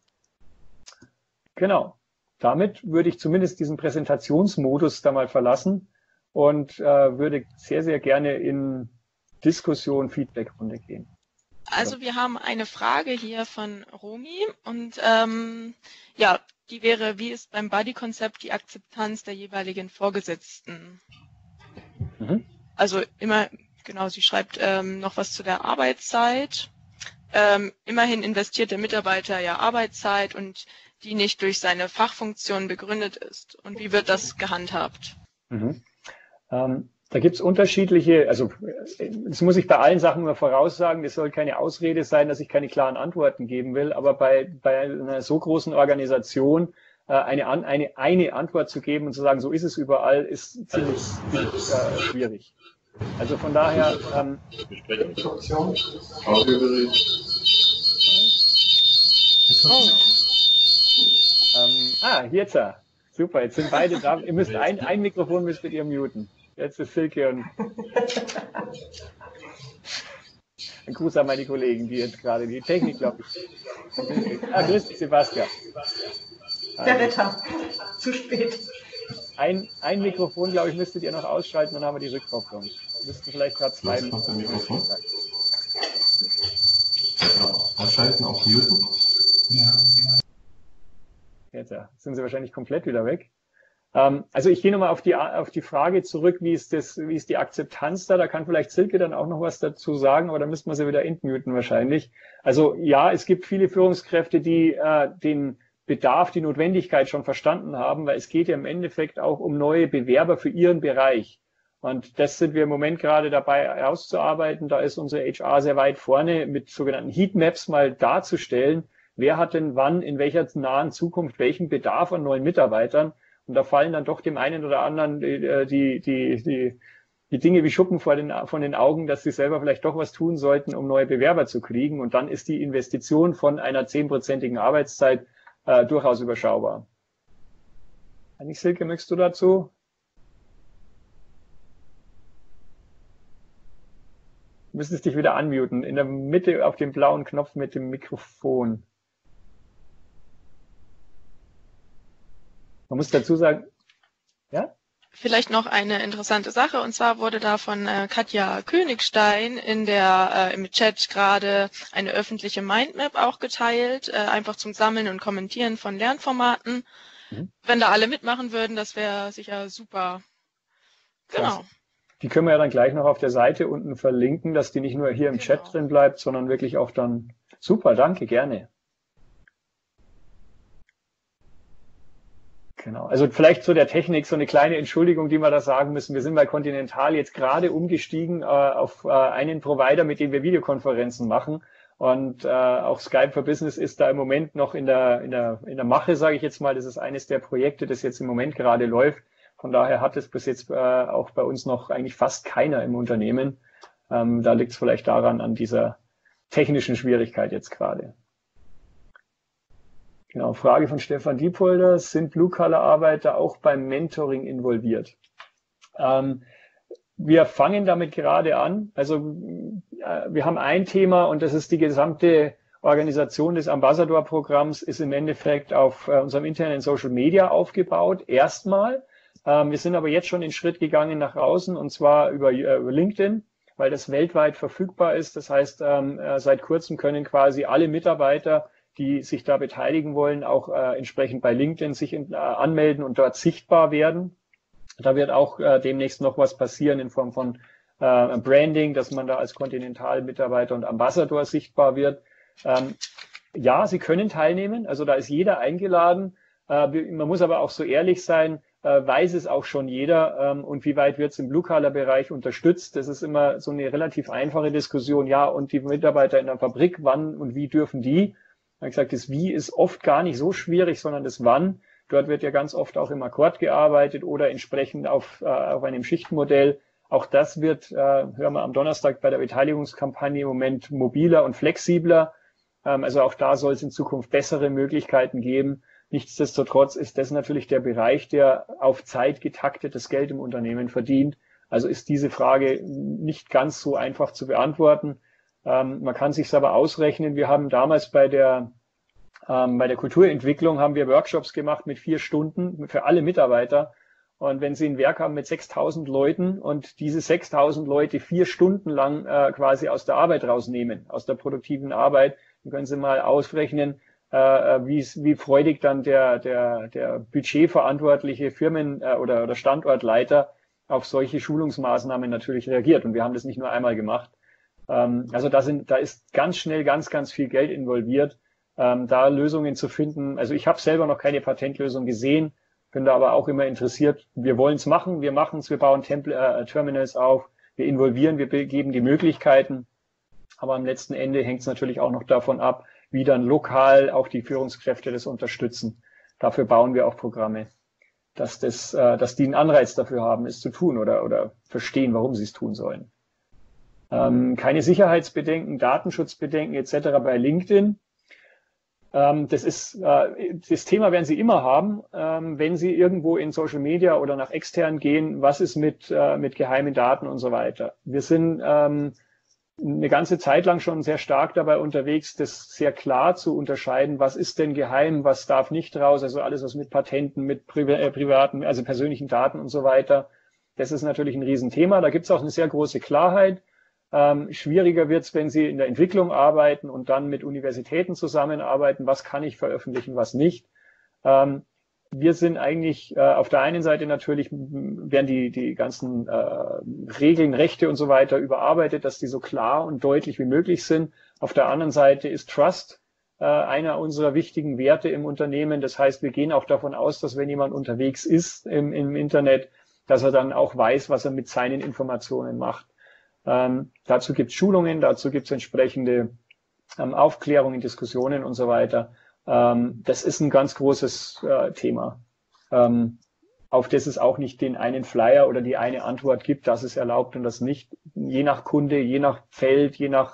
Genau. Damit würde ich zumindest diesen Präsentationsmodus da mal verlassen und würde sehr, sehr gerne in Diskussion, Feedbackrunde gehen. Also wir haben eine Frage hier von Romy und die wäre, wie ist beim Buddy-Konzept die Akzeptanz der jeweiligen Vorgesetzten? Mhm. Also immer, genau, sie schreibt noch was zu der Arbeitszeit. Immerhin investiert der Mitarbeiter ja Arbeitszeit und die nicht durch seine Fachfunktion begründet ist. Und wie wird das gehandhabt? Mhm. Da gibt's unterschiedliche, also das muss ich bei allen Sachen immer voraussagen, das soll keine Ausrede sein, dass ich keine klaren Antworten geben will, aber bei einer so großen Organisation eine Antwort zu geben und zu sagen, so ist es überall, ist ziemlich schwierig. Also von daher... Oh. Jetzt. Super, jetzt sind beide da. Ihr müsst ein Mikrofon müsstet ihr muten. Jetzt ist Silke und ein Gruß an meine Kollegen, die jetzt gerade die Technik, glaube ich. Grüß dich, Sebastian. Der Retter. Zu spät. Ein Mikrofon, glaube ich, müsstet ihr noch ausschalten, dann haben wir die Rückkopplung. Müssten vielleicht gerade zwei Mikrofon. Ausschalten, auch muten. Ja. Jetzt sind sie wahrscheinlich komplett wieder weg. Also ich gehe nochmal auf die Frage zurück, wie ist die Akzeptanz da? Da kann vielleicht Silke dann auch noch was dazu sagen, aber da müssten wir sie wieder entmuten wahrscheinlich. Also ja, es gibt viele Führungskräfte, die den Bedarf, die Notwendigkeit schon verstanden haben, weil es geht ja im Endeffekt auch um neue Bewerber für ihren Bereich. Und das sind wir im Moment gerade dabei auszuarbeiten. Da ist unsere HR sehr weit vorne, mit sogenannten Heatmaps mal darzustellen, wer hat denn wann, in welcher nahen Zukunft, welchen Bedarf an neuen Mitarbeitern. Und da fallen dann doch dem einen oder anderen die Dinge wie Schuppen von den Augen, dass sie selber vielleicht doch was tun sollten, um neue Bewerber zu kriegen. Und dann ist die Investition von einer 10%igen Arbeitszeit durchaus überschaubar. Silke, möchtest du dazu? Du müsstest dich wieder unmuten. In der Mitte auf dem blauen Knopf mit dem Mikrofon. Man muss dazu sagen, ja? Vielleicht noch eine interessante Sache, und zwar wurde da von Katja Königstein im Chat gerade eine öffentliche Mindmap auch geteilt, einfach zum Sammeln und Kommentieren von Lernformaten. Wenn da alle mitmachen würden, das wäre sicher super. Genau. Die können wir ja dann gleich noch auf der Seite unten verlinken, dass die nicht nur hier im Chat drin bleibt, sondern wirklich auch dann. Super, danke, gerne. Genau, also vielleicht zu der Technik so eine kleine Entschuldigung, die wir da sagen müssen. Wir sind bei Continental jetzt gerade umgestiegen auf einen Provider, mit dem wir Videokonferenzen machen. Und auch Skype for Business ist da im Moment noch in der Mache, sage ich jetzt mal. Das ist eines der Projekte, das jetzt im Moment gerade läuft. Von daher hat es bis jetzt auch bei uns noch eigentlich fast keiner im Unternehmen. Da liegt es vielleicht daran, an dieser technischen Schwierigkeit jetzt gerade. Genau, Frage von Stefan Diepolder. Sind Blue-Collar-Arbeiter auch beim Mentoring involviert? Wir fangen damit gerade an. Also wir haben ein Thema und das ist die gesamte Organisation des Ambassador-Programms ist im Endeffekt auf unserem internen Social Media aufgebaut. Erstmal. Wir sind aber jetzt schon den Schritt gegangen nach außen und zwar über LinkedIn, weil das weltweit verfügbar ist. Das heißt, seit kurzem können quasi alle Mitarbeiter, die sich da beteiligen wollen, auch entsprechend bei LinkedIn sich anmelden und dort sichtbar werden. Da wird auch demnächst noch was passieren in Form von Branding, dass man da als Continental-Mitarbeiter und Ambassador sichtbar wird. Ja, Sie können teilnehmen, also da ist jeder eingeladen. Man muss aber auch so ehrlich sein, weiß es auch schon jeder und wie weit wird es im Blue-Collar-Bereich unterstützt. Das ist immer so eine relativ einfache Diskussion. Ja, und die Mitarbeiter in der Fabrik, wann und wie dürfen die? Ich habe gesagt, das Wie ist oft gar nicht so schwierig, sondern das Wann. Dort wird ja ganz oft auch im Akkord gearbeitet oder entsprechend auf einem Schichtenmodell. Auch das wird, hören wir am Donnerstag bei der Beteiligungskampagne im Moment mobiler und flexibler. Also auch da soll es in Zukunft bessere Möglichkeiten geben. Nichtsdestotrotz ist das natürlich der Bereich, der auf Zeit getaktetes Geld im Unternehmen verdient. Also ist diese Frage nicht ganz so einfach zu beantworten. Man kann sich aber ausrechnen. Wir haben damals bei der Kulturentwicklung haben wir Workshops gemacht mit 4 Stunden für alle Mitarbeiter. Und wenn Sie ein Werk haben mit 6.000 Leuten und diese 6.000 Leute 4 Stunden lang quasi aus der Arbeit rausnehmen, aus der produktiven Arbeit, dann können Sie mal ausrechnen, wie freudig dann der budgetverantwortliche Firmen- oder Standortleiter auf solche Schulungsmaßnahmen natürlich reagiert. Und wir haben das nicht nur einmal gemacht. Also da ist ganz schnell ganz viel Geld involviert, da Lösungen zu finden. Also ich habe selber noch keine Patentlösung gesehen, bin da aber auch immer interessiert. Wir wollen es machen, wir machen es, wir bauen Terminals auf, wir involvieren, wir geben die Möglichkeiten. Aber am letzten Ende hängt es natürlich auch noch davon ab, wie dann lokal auch die Führungskräfte das unterstützen. Dafür bauen wir auch Programme, dass die einen Anreiz dafür haben, es zu tun oder verstehen, warum sie es tun sollen. Keine Sicherheitsbedenken, Datenschutzbedenken etc. bei LinkedIn. Das Thema werden Sie immer haben, wenn Sie irgendwo in Social Media oder nach extern gehen. Was ist mit geheimen Daten und so weiter? Wir sind eine ganze Zeit lang schon sehr stark dabei unterwegs, das sehr klar zu unterscheiden. Was ist denn geheim? Was darf nicht raus? Also alles, was mit Patenten, mit privaten, also persönlichen Daten und so weiter. Das ist natürlich ein Riesenthema. Da gibt es auch eine sehr große Klarheit. Schwieriger wird es, wenn Sie in der Entwicklung arbeiten und dann mit Universitäten zusammenarbeiten. Was kann ich veröffentlichen, was nicht? Wir sind eigentlich auf der einen Seite natürlich, werden die ganzen Regeln, Rechte und so weiter überarbeitet, dass die so klar und deutlich wie möglich sind. Auf der anderen Seite ist Trust einer unserer wichtigen Werte im Unternehmen. Das heißt, wir gehen auch davon aus, dass wenn jemand unterwegs ist im Internet, dass er dann auch weiß, was er mit seinen Informationen macht. Dazu gibt es Schulungen, dazu gibt es entsprechende Aufklärungen, Diskussionen und so weiter. Das ist ein ganz großes Thema, auf das es auch nicht den einen Flyer oder die eine Antwort gibt, das ist erlaubt und das nicht. Je nach Kunde, je nach Feld, je nach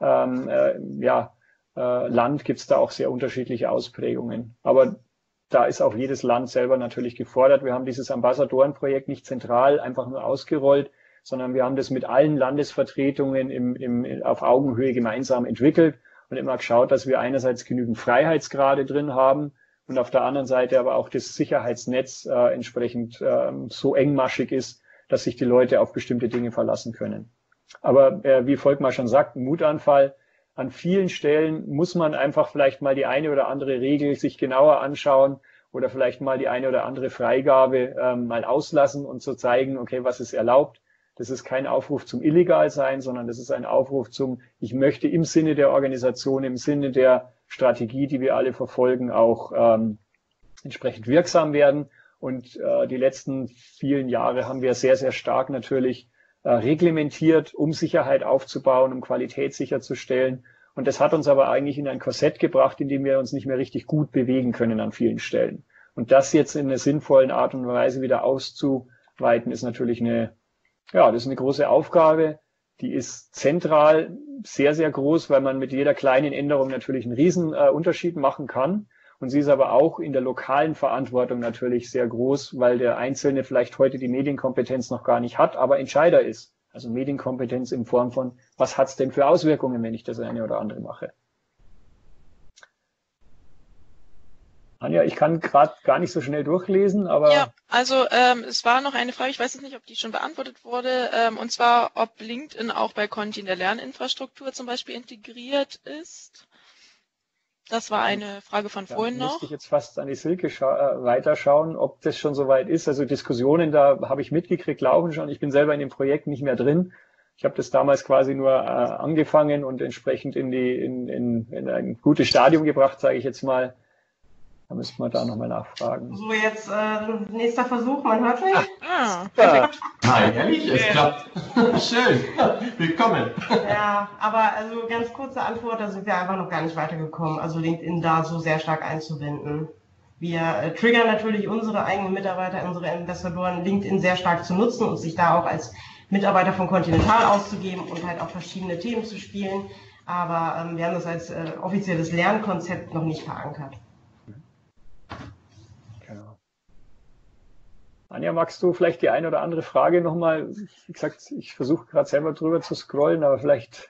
Land gibt es da auch sehr unterschiedliche Ausprägungen. Aber da ist auch jedes Land selber natürlich gefordert. Wir haben dieses Ambassadorenprojekt nicht zentral einfach nur ausgerollt, sondern wir haben das mit allen Landesvertretungen auf Augenhöhe gemeinsam entwickelt und immer geschaut, dass wir einerseits genügend Freiheitsgrade drin haben und auf der anderen Seite aber auch das Sicherheitsnetz entsprechend so engmaschig ist, dass sich die Leute auf bestimmte Dinge verlassen können. Aber wie Volkmar schon sagt, ein Mutanfall. An vielen Stellen muss man einfach vielleicht mal die eine oder andere Regel sich genauer anschauen oder vielleicht mal die eine oder andere Freigabe mal auslassen und so zeigen, okay, was ist erlaubt. Das ist kein Aufruf zum Illegalsein, sondern das ist ein Aufruf zum, ich möchte im Sinne der Organisation, im Sinne der Strategie, die wir alle verfolgen, auch entsprechend wirksam werden. Und die letzten vielen Jahre haben wir sehr, sehr stark natürlich reglementiert, um Sicherheit aufzubauen, um Qualität sicherzustellen. Und das hat uns aber eigentlich in ein Korsett gebracht, in dem wir uns nicht mehr richtig gut bewegen können an vielen Stellen. Und das jetzt in einer sinnvollen Art und Weise wieder auszuweiten, ist natürlich das ist eine große Aufgabe. Die ist zentral sehr, sehr groß, weil man mit jeder kleinen Änderung natürlich einen riesen Unterschied machen kann. Und sie ist aber auch in der lokalen Verantwortung natürlich sehr groß, weil der Einzelne vielleicht heute die Medienkompetenz noch gar nicht hat, aber Entscheider ist. Also Medienkompetenz in Form von, was hat es denn für Auswirkungen, wenn ich das eine oder andere mache? Anja, ich kann gerade gar nicht so schnell durchlesen, aber... Ja, also es war noch eine Frage, ich weiß jetzt nicht, ob die schon beantwortet wurde, und zwar, ob LinkedIn auch bei Conti in der Lerninfrastruktur zum Beispiel integriert ist. Das war eine Frage von vorhin noch. Müsste ich jetzt fast an die Silke weiterschauen, ob das schon soweit ist. Also Diskussionen, da habe ich mitgekriegt, laufen schon. Ich bin selber in dem Projekt nicht mehr drin. Ich habe das damals quasi nur angefangen und entsprechend in ein gutes Stadium gebracht, sage ich jetzt mal. Da müssen wir da nochmal nachfragen. So, jetzt nächster Versuch, man hört mich. Nein, ehrlich, es klappt. Schön, willkommen. Ja, aber also ganz kurze Antwort, da sind wir einfach noch gar nicht weitergekommen, also LinkedIn da so sehr stark einzubinden. Wir triggern natürlich unsere eigenen Mitarbeiter, unsere Ambassadoren, LinkedIn sehr stark zu nutzen und sich da auch als Mitarbeiter von Continental auszugeben und halt auch verschiedene Themen zu spielen. Aber wir haben das als offizielles Lernkonzept noch nicht verankert. Genau. Anja, magst du vielleicht die eine oder andere Frage nochmal? Wie gesagt, ich versuche gerade selber drüber zu scrollen, aber vielleicht...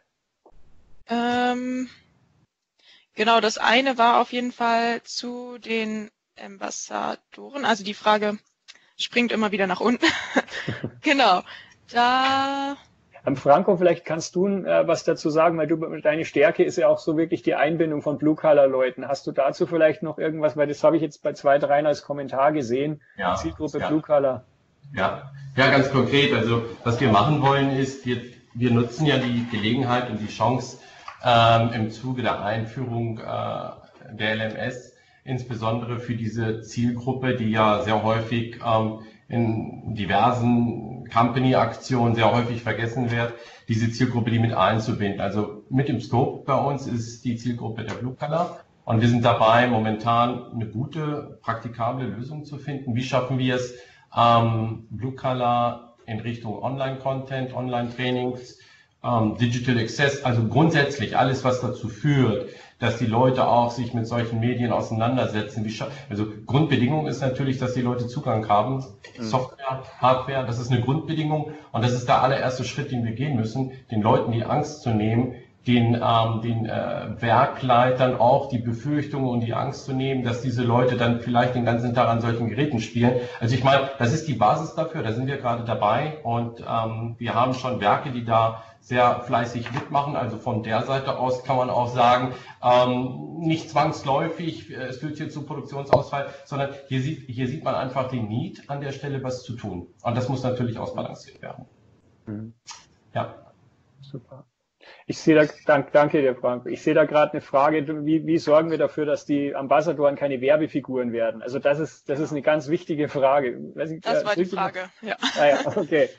Genau, das eine war auf jeden Fall zu den Ambassadoren. Also die Frage springt immer wieder nach unten. Genau, da... Franco, vielleicht kannst du was dazu sagen, weil deine Stärke ist ja auch so wirklich die Einbindung von Blue-Color-Leuten. Hast du dazu vielleicht noch irgendwas, weil das habe ich jetzt bei 2, 3 als Kommentar gesehen, ja, Zielgruppe ja. Blue-Color. Ja, ganz konkret. Also was wir machen wollen ist, wir nutzen ja die Gelegenheit und die Chance im Zuge der Einführung der LMS, insbesondere für diese Zielgruppe, die ja sehr häufig in diversen Company-Aktionen sehr häufig vergessen wird, diese Zielgruppe, die mit einzubinden. Also mit im Scope bei uns ist die Zielgruppe der Blue-Color und wir sind dabei, momentan eine gute, praktikable Lösung zu finden. Wie schaffen wir es, Blue-Color in Richtung Online-Content, Online-Trainings, Digital Access, also grundsätzlich alles, was dazu führt, dass die Leute auch sich mit solchen Medien auseinandersetzen. Also Grundbedingung ist natürlich, dass die Leute Zugang haben. Software, Hardware, das ist eine Grundbedingung und das ist der allererste Schritt, den wir gehen müssen, den Leuten die Angst zu nehmen, den Werkleitern auch die Befürchtungen und die Angst zu nehmen, dass diese Leute dann vielleicht den ganzen Tag an solchen Geräten spielen. Also ich meine, das ist die Basis dafür, da sind wir gerade dabei und wir haben schon Werke, die da sehr fleißig mitmachen. Also von der Seite aus kann man auch sagen, nicht zwangsläufig, es führt hier zu Produktionsausfall, sondern hier sieht man einfach den Need an der Stelle, was zu tun. Und das muss natürlich ausbalanciert werden. Ja. Super. Ich sehe da, danke dir, Frank. Ich sehe da gerade eine Frage, wie sorgen wir dafür, dass die Ambassadoren keine Werbefiguren werden? Also das ist eine ganz wichtige Frage. Das war die Frage, ja. Ah ja, okay.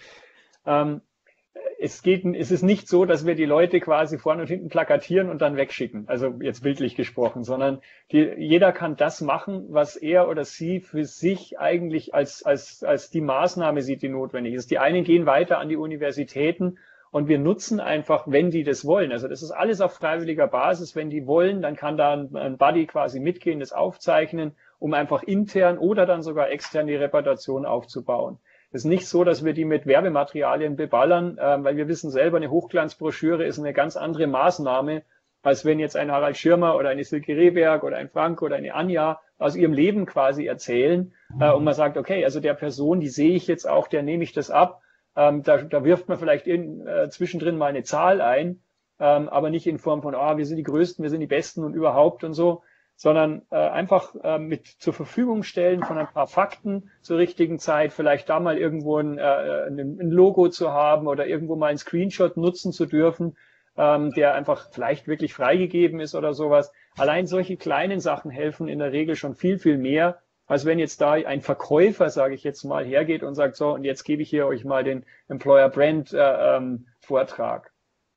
Es ist nicht so, dass wir die Leute quasi vorne und hinten plakatieren und dann wegschicken. Also jetzt bildlich gesprochen, sondern jeder kann das machen, was er oder sie für sich eigentlich als die Maßnahme sieht, die notwendig ist. Die einen gehen weiter an die Universitäten und wir nutzen einfach, wenn die das wollen. Also das ist alles auf freiwilliger Basis. Wenn die wollen, dann kann da ein Buddy quasi mitgehen, das aufzeichnen, um einfach intern oder dann sogar extern die Reputation aufzubauen. Es ist nicht so, dass wir die mit Werbematerialien beballern, weil wir wissen selber, eine Hochglanzbroschüre ist eine ganz andere Maßnahme, als wenn jetzt ein Harald Schirmer oder eine Silke Rehberg oder ein Frank oder eine Anja aus ihrem Leben quasi erzählen und man sagt, okay, also der Person, die sehe ich jetzt auch, der nehme ich das ab. Da wirft man vielleicht zwischendrin mal eine Zahl ein, aber nicht in Form von, wir sind die Größten, wir sind die Besten und überhaupt und so, sondern einfach mit zur Verfügung stellen von ein paar Fakten zur richtigen Zeit, vielleicht da mal irgendwo ein Logo zu haben oder irgendwo mal einen Screenshot nutzen zu dürfen, der einfach vielleicht wirklich freigegeben ist oder sowas. Allein solche kleinen Sachen helfen in der Regel schon viel, viel mehr, als wenn jetzt da ein Verkäufer, sage ich jetzt mal, hergeht und sagt, so, und jetzt gebe ich hier euch mal den Employer Brand Vortrag.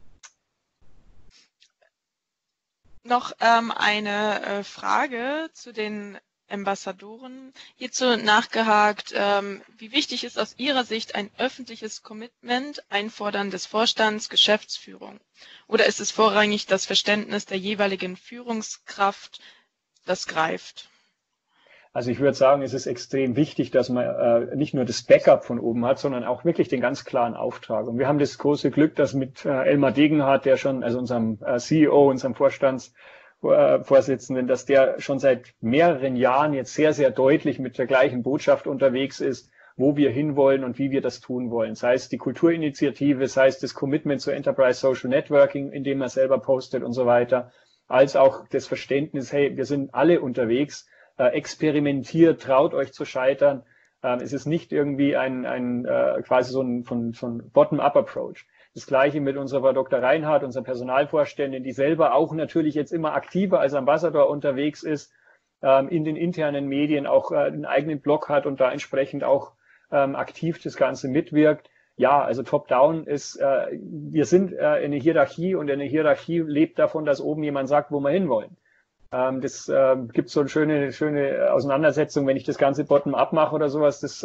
Noch eine Frage zu den Ambassadoren. Hierzu nachgehakt, wie wichtig ist aus Ihrer Sicht ein öffentliches Commitment, Einfordern des Vorstands, Geschäftsführung? Oder ist es vorrangig das Verständnis der jeweiligen Führungskraft, das greift? Also ich würde sagen, es ist extrem wichtig, dass man nicht nur das Backup von oben hat, sondern auch wirklich den ganz klaren Auftrag. Und wir haben das große Glück, dass mit Elmar Degenhardt, der schon, also unserem CEO, unserem Vorstandsvorsitzenden, dass der schon seit mehreren Jahren jetzt sehr, sehr deutlich mit der gleichen Botschaft unterwegs ist, wo wir hinwollen und wie wir das tun wollen. Sei es die Kulturinitiative, sei es das Commitment zu Enterprise Social Networking, in dem er selber postet und so weiter, als auch das Verständnis, hey, wir sind alle unterwegs, experimentiert, traut euch zu scheitern. Es ist nicht irgendwie quasi so ein von Bottom-up-Approach. Das Gleiche mit unserer Frau Dr. Reinhardt, unserer Personalvorständin, die selber auch natürlich jetzt immer aktiver als Ambassador unterwegs ist, in den internen Medien auch einen eigenen Blog hat und da entsprechend auch aktiv das Ganze mitwirkt. Ja, also Top-Down ist, wir sind eine Hierarchie und eine Hierarchie lebt davon, dass oben jemand sagt, wo wir hinwollen. Das gibt so eine schöne Auseinandersetzung, wenn ich das Ganze bottom-up mache oder sowas. Das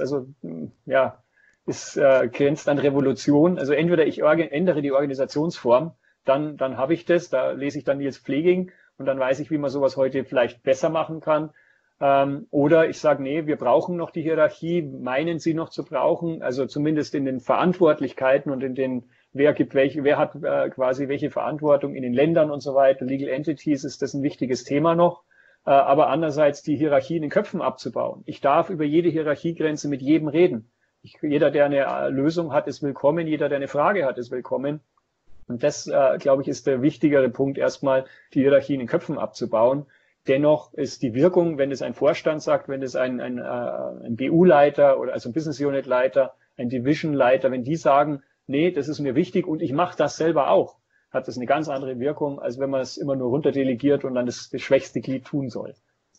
grenzt an Revolution. Also entweder ich ändere die Organisationsform, dann habe ich das, da lese ich dann Nils Pfleging und dann weiß ich, wie man sowas heute vielleicht besser machen kann. Oder ich sage, nee, wir brauchen noch die Hierarchie, meinen Sie noch zu brauchen, also zumindest in den Verantwortlichkeiten und in den wer hat quasi welche Verantwortung in den Ländern und so weiter. Legal Entities ist das ein wichtiges Thema noch. Aber andererseits die Hierarchie in den Köpfen abzubauen. Ich darf über jede Hierarchiegrenze mit jedem reden. Jeder, der eine Lösung hat, ist willkommen. Jeder, der eine Frage hat, ist willkommen. Und das, glaube ich, ist der wichtigere Punkt, erstmal die Hierarchie in den Köpfen abzubauen. Dennoch ist die Wirkung, wenn es ein Vorstand sagt, wenn es ein BU-Leiter oder also ein Business Unit-Leiter, ein Division-Leiter, wenn die sagen, nee, das ist mir wichtig und ich mache das selber auch, hat das eine ganz andere Wirkung, als wenn man es immer nur runterdelegiert und dann das schwächste Glied tun soll.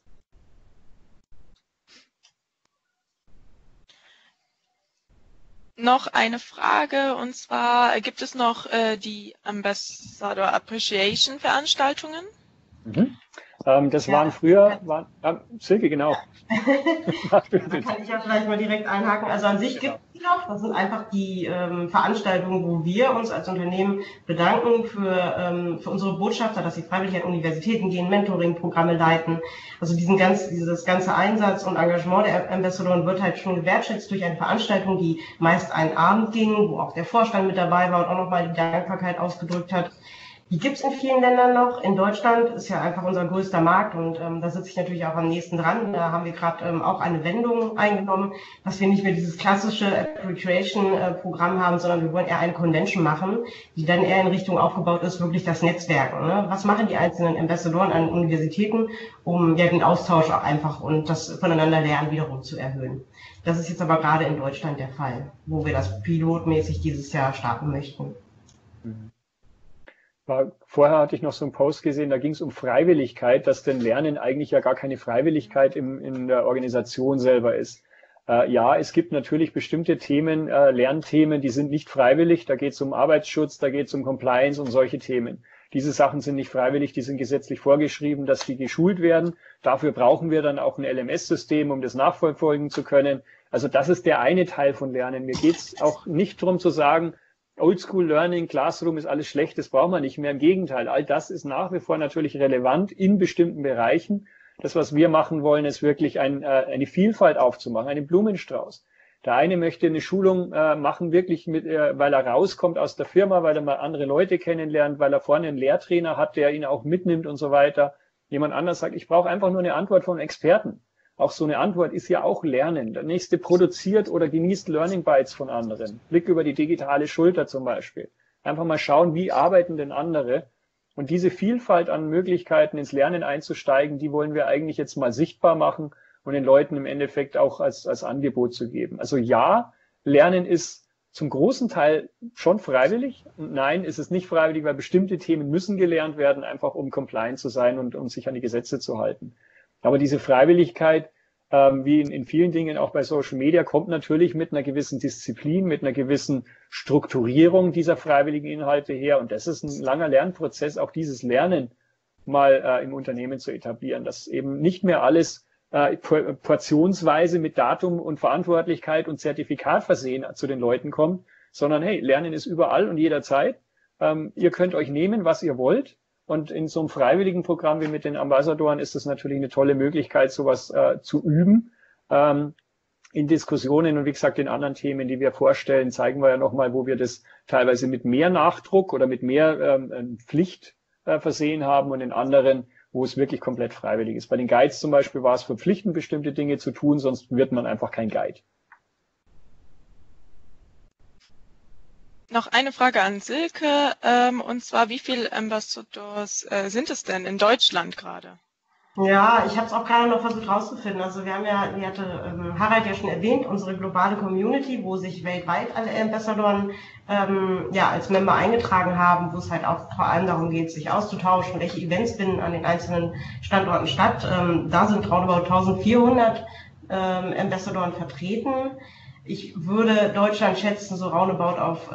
Noch eine Frage, und zwar gibt es noch die Ambassador Appreciation Veranstaltungen? Das waren früher, Silke, genau. Da kann ich ja vielleicht mal direkt einhaken. Also an sich gibt es die noch. Das sind einfach die Veranstaltungen, wo wir uns als Unternehmen bedanken für unsere Botschafter, dass sie freiwillig an Universitäten gehen, Mentoring-Programme leiten. Also dieses ganze Einsatz und Engagement der Ambassadoren wird halt schon gewertschätzt durch eine Veranstaltung, die meist einen Abend ging, wo auch der Vorstand mit dabei war und auch nochmal die Dankbarkeit ausgedrückt hat. Die gibt's in vielen Ländern noch. In Deutschland ist ja einfach unser größter Markt und da sitze ich natürlich auch am nächsten dran. Da haben wir gerade auch eine Wendung eingenommen, dass wir nicht mehr dieses klassische Appreciation-Programm haben, sondern wir wollen eher eine Convention machen, die dann eher in Richtung aufgebaut ist, wirklich das Netzwerken. Ne? Was machen die einzelnen Ambassadoren an Universitäten, um ja den Austausch auch einfach und das voneinander lernen wiederum zu erhöhen. Das ist jetzt aber gerade in Deutschland der Fall, wo wir das pilotmäßig dieses Jahr starten möchten. Vorher hatte ich noch so einen Post gesehen, da ging es um Freiwilligkeit, dass denn Lernen eigentlich ja gar keine Freiwilligkeit in der Organisation selber ist. Ja, es gibt natürlich bestimmte Themen, Lernthemen, die sind nicht freiwillig. Da geht es um Arbeitsschutz, da geht es um Compliance und solche Themen. Diese Sachen sind nicht freiwillig, die sind gesetzlich vorgeschrieben, dass die geschult werden. Dafür brauchen wir dann auch ein LMS-System, um das nachverfolgen zu können. Also das ist der eine Teil von Lernen. Mir geht es auch nicht darum zu sagen, Oldschool Learning, Classroom ist alles schlecht, das brauchen wir nicht mehr. Im Gegenteil, all das ist nach wie vor natürlich relevant in bestimmten Bereichen. Das, was wir machen wollen, ist wirklich eine Vielfalt aufzumachen, einen Blumenstrauß. Der eine möchte eine Schulung machen, wirklich weil er rauskommt aus der Firma, weil er mal andere Leute kennenlernt, weil er vorne einen Lehrtrainer hat, der ihn auch mitnimmt und so weiter. Jemand anders sagt, ich brauche einfach nur eine Antwort von einem Experten. Auch so eine Antwort ist ja auch Lernen. Der nächste produziert oder genießt Learning Bites von anderen. Blick über die digitale Schulter zum Beispiel. Einfach mal schauen, wie arbeiten denn andere? Und diese Vielfalt an Möglichkeiten ins Lernen einzusteigen, die wollen wir eigentlich jetzt mal sichtbar machen und den Leuten im Endeffekt auch als Angebot zu geben. Also ja, Lernen ist zum großen Teil schon freiwillig. Und nein, ist es nicht freiwillig, weil bestimmte Themen müssen gelernt werden, einfach um compliant zu sein und um sich an die Gesetze zu halten. Aber diese Freiwilligkeit, wie in vielen Dingen auch bei Social Media, kommt natürlich mit einer gewissen Disziplin, mit einer gewissen Strukturierung dieser freiwilligen Inhalte her. Und das ist ein langer Lernprozess, auch dieses Lernen mal im Unternehmen zu etablieren, dass eben nicht mehr alles portionsweise mit Datum und Verantwortlichkeit und Zertifikat versehen zu den Leuten kommt, sondern hey, Lernen ist überall und jederzeit. Ihr könnt euch nehmen, was ihr wollt. Und in so einem freiwilligen Programm wie mit den Ambassadoren ist es natürlich eine tolle Möglichkeit, sowas zu üben. In Diskussionen und wie gesagt, in anderen Themen, die wir vorstellen, zeigen wir ja nochmal, wo wir das teilweise mit mehr Nachdruck oder mit mehr Pflicht versehen haben und in anderen, wo es wirklich komplett freiwillig ist. Bei den Guides zum Beispiel war es verpflichtend, bestimmte Dinge zu tun, sonst wird man einfach kein Guide. Noch eine Frage an Silke, und zwar, wie viele Ambassadors sind es denn in Deutschland gerade? Ja, ich habe es auch gerade noch versucht rauszufinden. Also wir haben ja, wie hatte Harald ja schon erwähnt, unsere globale Community, wo sich weltweit alle Ambassadoren als Member eingetragen haben, wo es halt auch vor allem darum geht, sich auszutauschen, welche Events finden an den einzelnen Standorten statt. Da sind roundabout 1400 Ambassadoren vertreten. Ich würde Deutschland schätzen, so roundabout auf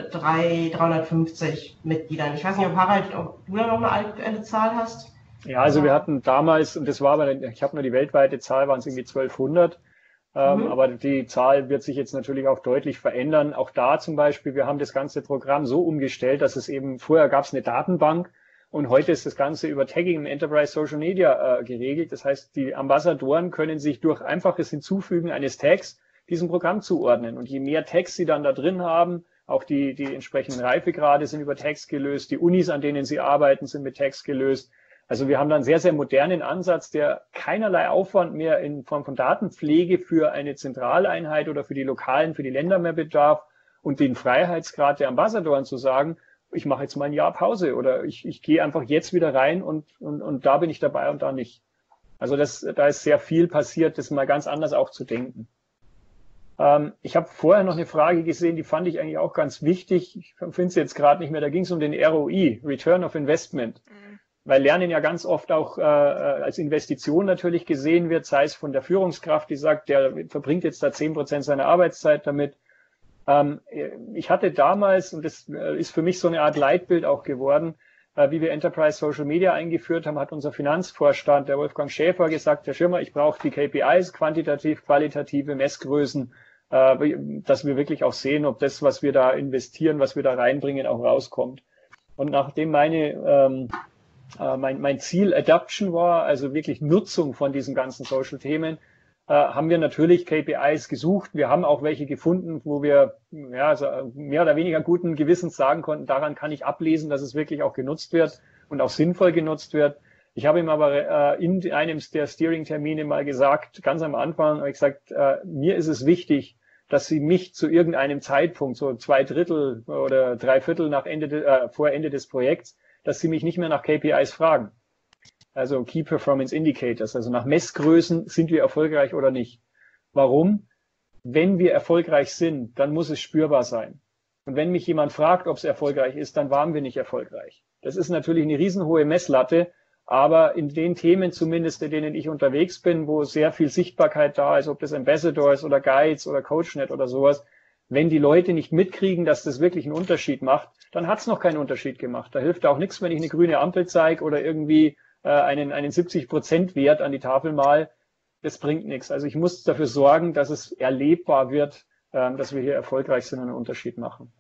350 Mitgliedern. Ich weiß nicht, ob Harald, ob du da noch eine aktuelle Zahl hast? Ja, also wir hatten damals, und das war aber, ich habe nur die weltweite Zahl, waren es irgendwie 1200. Aber die Zahl wird sich jetzt natürlich auch deutlich verändern. Auch da zum Beispiel, wir haben das ganze Programm so umgestellt, dass es eben, vorher gab es eine Datenbank und heute ist das Ganze über Tagging im Enterprise Social Media geregelt. Das heißt, die Ambassadoren können sich durch einfaches Hinzufügen eines Tags diesem Programm zuordnen. Und je mehr Tags sie dann da drin haben, auch die entsprechenden Reifegrade sind über Tags gelöst, die Unis, an denen sie arbeiten, sind mit Tags gelöst. Also wir haben da einen sehr, sehr modernen Ansatz, der keinerlei Aufwand mehr in Form von Datenpflege für eine Zentraleinheit oder für die Lokalen, für die Länder mehr bedarf und den Freiheitsgrad der Ambassadoren zu sagen, ich mache jetzt mal ein Jahr Pause oder ich gehe einfach jetzt wieder rein und da bin ich dabei und da nicht. Also da ist sehr viel passiert, das mal ganz anders auch zu denken. Ich habe vorher noch eine Frage gesehen, die fand ich eigentlich auch ganz wichtig. Ich finde es jetzt gerade nicht mehr, da ging es um den ROI, Return of Investment. Weil Lernen ja ganz oft auch als Investition natürlich gesehen wird, sei es von der Führungskraft, die sagt, der verbringt jetzt da 10% seiner Arbeitszeit damit. Ich hatte damals, und das ist für mich so eine Art Leitbild auch geworden, wie wir Enterprise Social Media eingeführt haben, hat unser Finanzvorstand, der Wolfgang Schäfer, gesagt, Herr Schirmer, ich brauche die KPIs, quantitativ, qualitative Messgrößen, dass wir wirklich auch sehen, ob das, was wir da investieren, was wir da reinbringen, auch rauskommt. Und nachdem mein Ziel Adoption war, also wirklich Nutzung von diesen ganzen Social-Themen, haben wir natürlich KPIs gesucht. Wir haben auch welche gefunden, wo wir also mehr oder weniger guten Gewissens sagen konnten, daran kann ich ablesen, dass es wirklich auch genutzt wird und auch sinnvoll genutzt wird. Ich habe ihm aber in einem der Steering-Termine mal gesagt, ganz am Anfang, habe ich gesagt, mir ist es wichtig, dass Sie mich zu irgendeinem Zeitpunkt, so 2/3 oder 3/4 vor Ende des Projekts, dass Sie mich nicht mehr nach KPIs fragen. Also Key Performance Indicators, also nach Messgrößen, sind wir erfolgreich oder nicht. Warum? Wenn wir erfolgreich sind, dann muss es spürbar sein. Und wenn mich jemand fragt, ob es erfolgreich ist, dann waren wir nicht erfolgreich. Das ist natürlich eine riesenhohe Messlatte, aber in den Themen zumindest, in denen ich unterwegs bin, wo sehr viel Sichtbarkeit da ist, ob das Ambassadors oder Guides oder CoachNet oder sowas, wenn die Leute nicht mitkriegen, dass das wirklich einen Unterschied macht, dann hat es noch keinen Unterschied gemacht. Da hilft auch nichts, wenn ich eine grüne Ampel zeige oder irgendwie einen 70% Wert an die Tafel mal. Das bringt nichts. Also ich muss dafür sorgen, dass es erlebbar wird, dass wir hier erfolgreich sind und einen Unterschied machen.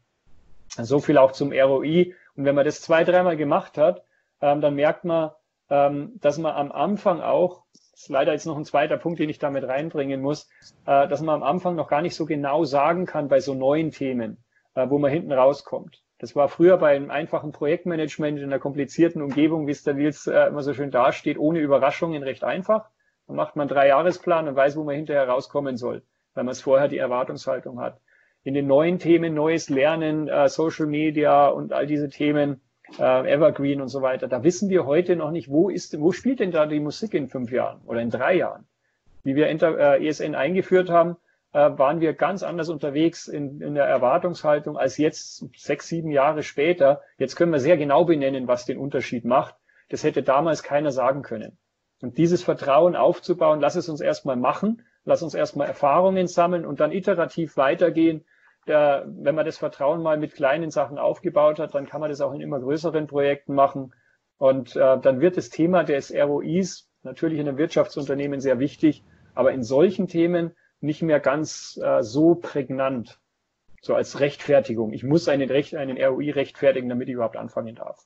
So viel auch zum ROI. Und wenn man das 2-3 Mal gemacht hat, dann merkt man, dass man am Anfang auch, das ist leider jetzt noch ein zweiter Punkt, den ich damit reinbringen muss, dass man am Anfang noch gar nicht so genau sagen kann bei so neuen Themen, wo man hinten rauskommt. Das war früher bei einem einfachen Projektmanagement in einer komplizierten Umgebung, wie es der Nils immer so schön dasteht, ohne Überraschungen recht einfach. Dann macht man einen 3-Jahresplan und weiß, wo man hinterher rauskommen soll, weil man es vorher die Erwartungshaltung hat. In den neuen Themen, neues Lernen, Social Media und all diese Themen, Evergreen und so weiter, da wissen wir heute noch nicht, wo spielt denn da die Musik in 5 Jahren oder in 3 Jahren? Wie wir ESN eingeführt haben, waren wir ganz anders unterwegs in der Erwartungshaltung als jetzt 6-7 Jahre später. Jetzt können wir sehr genau benennen, was den Unterschied macht. Das hätte damals keiner sagen können. Und dieses Vertrauen aufzubauen, lass es uns erstmal machen, lass uns erstmal Erfahrungen sammeln und dann iterativ weitergehen. Wenn man das Vertrauen mal mit kleinen Sachen aufgebaut hat, dann kann man das auch in immer größeren Projekten machen. Und dann wird das Thema des ROIs natürlich in einem Wirtschaftsunternehmen sehr wichtig, aber in solchen Themen nicht mehr ganz so prägnant, so als Rechtfertigung. Ich muss einen ROI rechtfertigen, damit ich überhaupt anfangen darf.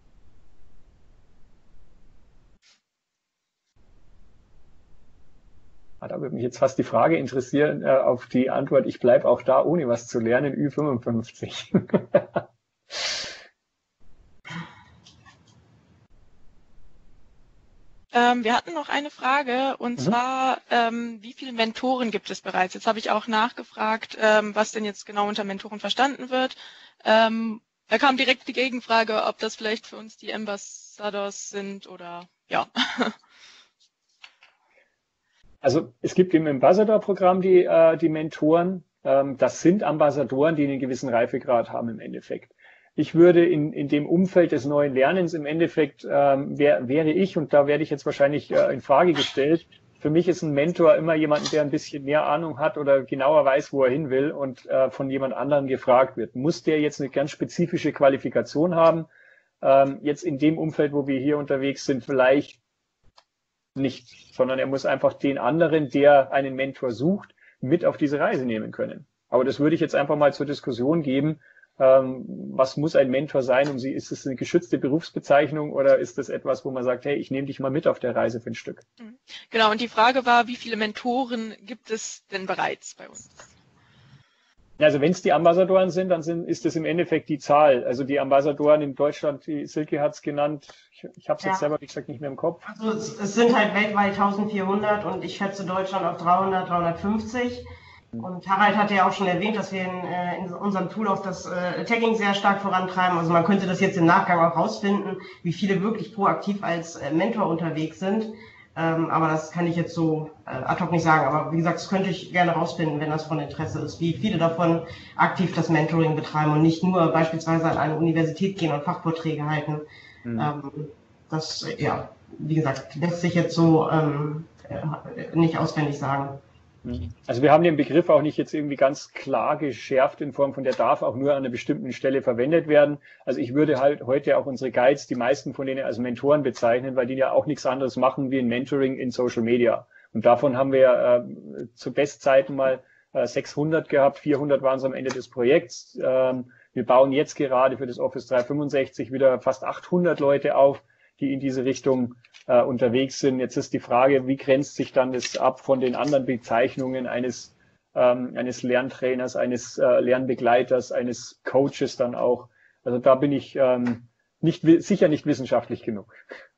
Da würde mich jetzt fast die Frage interessieren, auf die Antwort, ich bleibe auch da, ohne was zu lernen, Ü55. Wir hatten noch eine Frage und zwar, wie viele Mentoren gibt es bereits? Jetzt habe ich auch nachgefragt, was denn jetzt genau unter Mentoren verstanden wird. Da kam direkt die Gegenfrage, ob das vielleicht für uns die Ambassadors sind oder ja. Also es gibt im Ambassador-Programm die Mentoren. Das sind Ambassadoren, die einen gewissen Reifegrad haben im Endeffekt. Ich würde in dem Umfeld des neuen Lernens im Endeffekt wäre ich, und da werde ich jetzt wahrscheinlich in Frage gestellt, für mich ist ein Mentor immer jemand, der ein bisschen mehr Ahnung hat oder genauer weiß, wo er hin will und von jemand anderem gefragt wird. Muss der jetzt eine ganz spezifische Qualifikation haben? Jetzt in dem Umfeld, wo wir hier unterwegs sind, vielleicht nicht, sondern er muss einfach den anderen, der einen Mentor sucht, mit auf diese Reise nehmen können. Aber das würde ich jetzt einfach mal zur Diskussion geben. Was muss ein Mentor sein? Ist es eine geschützte Berufsbezeichnung oder ist das etwas, wo man sagt, hey, ich nehme dich mal mit auf der Reise für ein Stück? Genau, und die Frage war, wie viele Mentoren gibt es denn bereits bei uns? Also wenn es die Ambassadoren sind, dann ist es im Endeffekt die Zahl. Also die Ambassadoren in Deutschland, die Silke hat es genannt, ich habe es jetzt selber, wie gesagt, nicht mehr im Kopf. Also es sind halt weltweit 1400 und ich schätze Deutschland auf 300, 350. Und Harald hat ja auch schon erwähnt, dass wir in unserem Tool auch das Tagging sehr stark vorantreiben. Also man könnte das jetzt im Nachgang auch rausfinden, wie viele wirklich proaktiv als Mentor unterwegs sind. Aber das kann ich jetzt so ad hoc nicht sagen. Aber wie gesagt, das könnte ich gerne rausfinden, wenn das von Interesse ist, wie viele davon aktiv das Mentoring betreiben und nicht nur beispielsweise an eine Universität gehen und Fachvorträge halten. Das, ja, wie gesagt, lässt sich jetzt so nicht auswendig sagen. Also wir haben den Begriff auch nicht jetzt irgendwie ganz klar geschärft in Form von, der darf auch nur an einer bestimmten Stelle verwendet werden. Also ich würde halt heute auch unsere Guides, die meisten von denen als Mentoren bezeichnen, weil die ja auch nichts anderes machen wie ein Mentoring in Social Media. Und davon haben wir zu Bestzeiten mal 600 gehabt, 400 waren es am Ende des Projekts. Wir bauen jetzt gerade für das Office 365 wieder fast 800 Leute auf, die in diese Richtung unterwegs sind. Jetzt ist die Frage, wie grenzt sich dann das ab von den anderen Bezeichnungen eines Lerntrainers, eines Lernbegleiters, eines Coaches dann auch. Also da bin ich sicher nicht wissenschaftlich genug.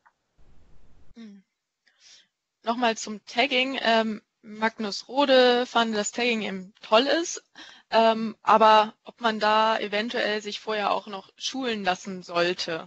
Nochmal zum Tagging. Magnus Rode fand, dass Tagging eben toll ist, aber ob man da eventuell sich vorher auch noch schulen lassen sollte.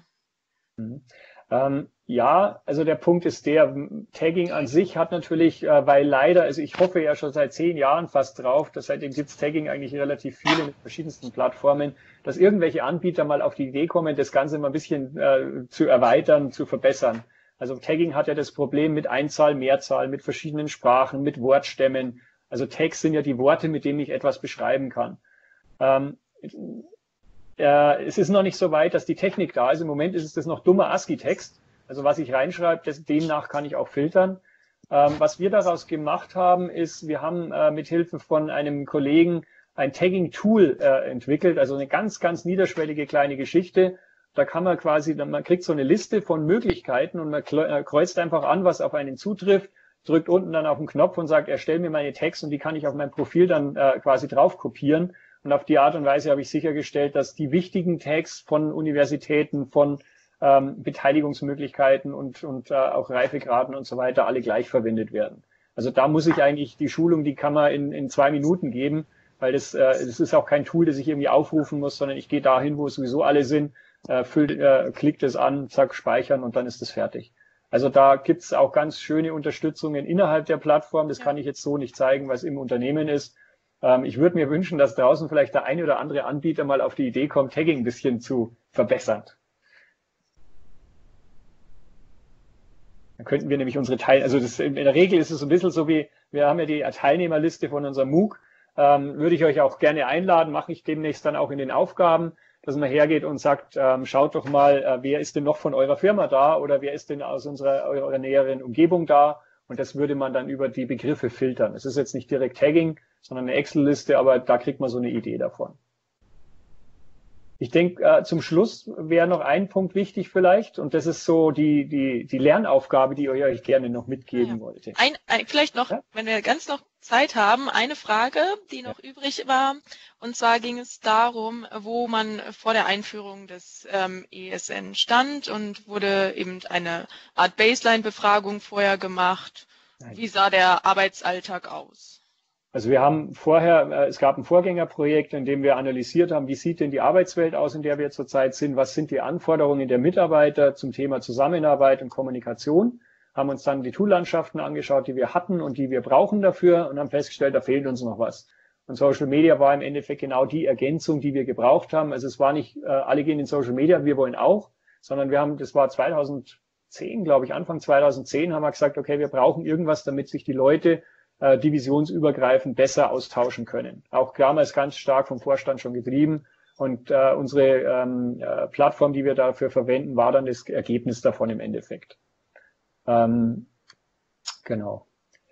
Ja, also der Punkt ist Tagging an sich hat natürlich, weil leider, also ich hoffe ja schon seit 10 Jahren fast drauf, dass seitdem gibt's Tagging eigentlich relativ viele mit verschiedensten Plattformen, dass irgendwelche Anbieter mal auf die Idee kommen, das Ganze mal ein bisschen zu erweitern, zu verbessern. Also Tagging hat ja das Problem mit Einzahl, Mehrzahl, mit verschiedenen Sprachen, mit Wortstämmen. Also Tags sind ja die Worte, mit denen ich etwas beschreiben kann. Es ist noch nicht so weit, dass die Technik da ist. Im Moment ist es das noch dummer ASCII-Text. Also was ich reinschreibe, demnach kann ich auch filtern. Was wir daraus gemacht haben, ist, wir haben mit Hilfe von einem Kollegen ein Tagging-Tool entwickelt, also eine ganz, ganz niederschwellige kleine Geschichte. Da kann man quasi, man kriegt so eine Liste von Möglichkeiten und man kreuzt einfach an, was auf einen zutrifft, drückt unten dann auf den Knopf und sagt, erstell mir meine Tags und die kann ich auf mein Profil dann quasi drauf kopieren. Und auf die Art und Weise habe ich sichergestellt, dass die wichtigen Tags von Universitäten, von Beteiligungsmöglichkeiten und auch Reifegraden und so weiter alle gleich verwendet werden. Also da muss ich eigentlich die Schulung, die kann man in 2 Minuten geben, weil das ist auch kein Tool, das ich irgendwie aufrufen muss, sondern ich gehe dahin, wo es sowieso alle sind, klickt es an, zack, speichern und dann ist es fertig. Also da gibt's auch ganz schöne Unterstützungen innerhalb der Plattform. Das kann ich jetzt so nicht zeigen, was im Unternehmen ist. Ich würde mir wünschen, dass draußen vielleicht der eine oder andere Anbieter mal auf die Idee kommt, Tagging ein bisschen zu verbessern. Dann könnten wir nämlich unsere in der Regel ist es ein bisschen so wie, wir haben ja die Teilnehmerliste von unserem MOOC, würde ich euch auch gerne einladen, mache ich demnächst dann auch in den Aufgaben, dass man hergeht und sagt, schaut doch mal, wer ist denn noch von eurer Firma da oder wer ist denn aus eurer näheren Umgebung da? Und das würde man dann über die Begriffe filtern. Es ist jetzt nicht direkt Tagging, sondern eine Excel-Liste, aber da kriegt man so eine Idee davon. Ich denke, zum Schluss wäre noch ein Punkt wichtig vielleicht, und das ist so die Lernaufgabe, die ich euch gerne noch mitgeben wollte. Vielleicht noch, wenn wir ganz noch Zeit haben, eine Frage, die noch übrig war. Und zwar ging es darum, wo man vor der Einführung des ESN stand und wurde eben eine Art Baseline-Befragung vorher gemacht. Wie sah der Arbeitsalltag aus? Also wir haben es gab ein Vorgängerprojekt, in dem wir analysiert haben, wie sieht denn die Arbeitswelt aus, in der wir zurzeit sind, was sind die Anforderungen der Mitarbeiter zum Thema Zusammenarbeit und Kommunikation, haben uns dann die Toollandschaften angeschaut, die wir hatten und die wir brauchen dafür und haben festgestellt, da fehlt uns noch was. Und Social Media war im Endeffekt genau die Ergänzung, die wir gebraucht haben. Also es war nicht, alle gehen in Social Media, wir wollen auch, sondern das war 2010, glaube ich, Anfang 2010 haben wir gesagt, okay, wir brauchen irgendwas, damit sich die Leute divisionsübergreifend besser austauschen können. Auch damals ganz stark vom Vorstand schon getrieben. Und unsere Plattform, die wir dafür verwenden, war dann das Ergebnis davon im Endeffekt. Genau.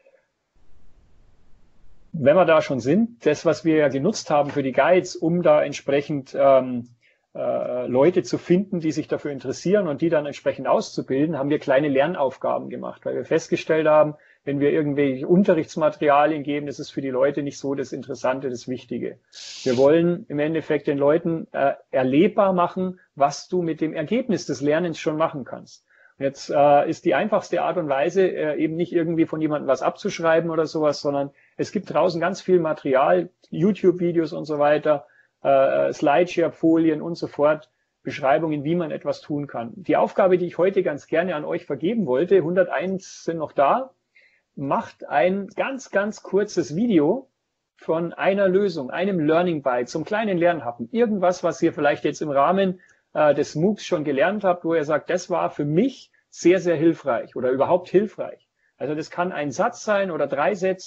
Wenn wir da schon sind, das, was wir ja genutzt haben für die Guides, um da entsprechend Leute zu finden, die sich dafür interessieren und die dann entsprechend auszubilden, haben wir kleine Lernaufgaben gemacht, weil wir festgestellt haben, wenn wir irgendwelche Unterrichtsmaterialien geben, das ist für die Leute nicht so das Interessante, das Wichtige. Wir wollen im Endeffekt den Leuten erlebbar machen, was du mit dem Ergebnis des Lernens schon machen kannst. Und jetzt ist die einfachste Art und Weise, eben nicht irgendwie von jemandem was abzuschreiben oder sowas, sondern es gibt draußen ganz viel Material, YouTube-Videos und so weiter, Slideshare-Folien und so fort, Beschreibungen, wie man etwas tun kann. Die Aufgabe, die ich heute ganz gerne an euch vergeben wollte, 101 sind noch da, macht ein ganz, ganz kurzes Video von einer Lösung, einem Learning Byte, zum kleinen Lernhappen. Irgendwas, was ihr vielleicht jetzt im Rahmen des MOOCs schon gelernt habt, wo ihr sagt, das war für mich sehr, sehr hilfreich oder überhaupt hilfreich. Also das kann ein Satz sein oder 3 Sätze.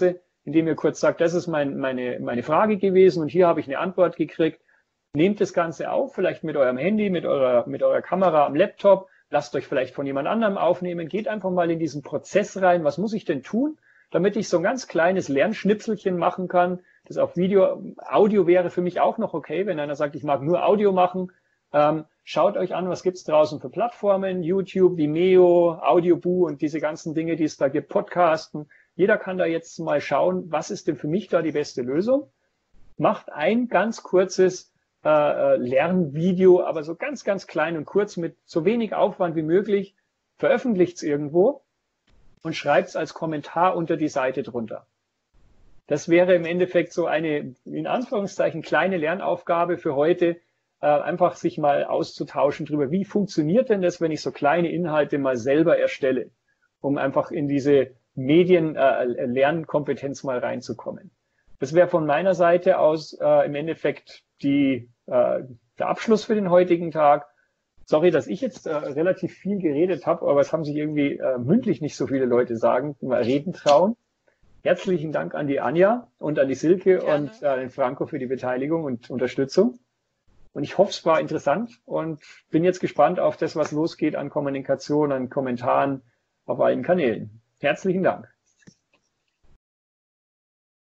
indem ihr kurz sagt, das ist meine Frage gewesen und hier habe ich eine Antwort gekriegt. Nehmt das Ganze auf, vielleicht mit eurem Handy, mit eurer Kamera am Laptop, lasst euch vielleicht von jemand anderem aufnehmen, geht einfach mal in diesen Prozess rein, was muss ich denn tun, damit ich so ein ganz kleines Lernschnipselchen machen kann, das auf Audio wäre für mich auch noch okay, wenn einer sagt, ich mag nur Audio machen. Schaut euch an, was gibt's draußen für Plattformen, YouTube, Vimeo, Audioboo und diese ganzen Dinge, die es da gibt, Podcasten. Jeder kann da jetzt mal schauen, was ist denn für mich da die beste Lösung. Macht ein ganz kurzes Lernvideo, aber so ganz, ganz klein und kurz mit so wenig Aufwand wie möglich, veröffentlicht es irgendwo und schreibt es als Kommentar unter die Seite drunter. Das wäre im Endeffekt so eine, in Anführungszeichen, kleine Lernaufgabe für heute, einfach sich mal auszutauschen darüber, wie funktioniert denn das, wenn ich so kleine Inhalte mal selber erstelle, um einfach in diese Medien-Lernkompetenz mal reinzukommen. Das wäre von meiner Seite aus im Endeffekt der Abschluss für den heutigen Tag. Sorry, dass ich jetzt relativ viel geredet habe, aber es haben sich irgendwie mündlich nicht so viele Leute reden trauen. Herzlichen Dank an die Anja und an die Silke und den Franco für die Beteiligung und Unterstützung. Und ich hoffe, es war interessant und bin jetzt gespannt auf das, was losgeht an Kommunikation, an Kommentaren auf allen Kanälen. Herzlichen Dank.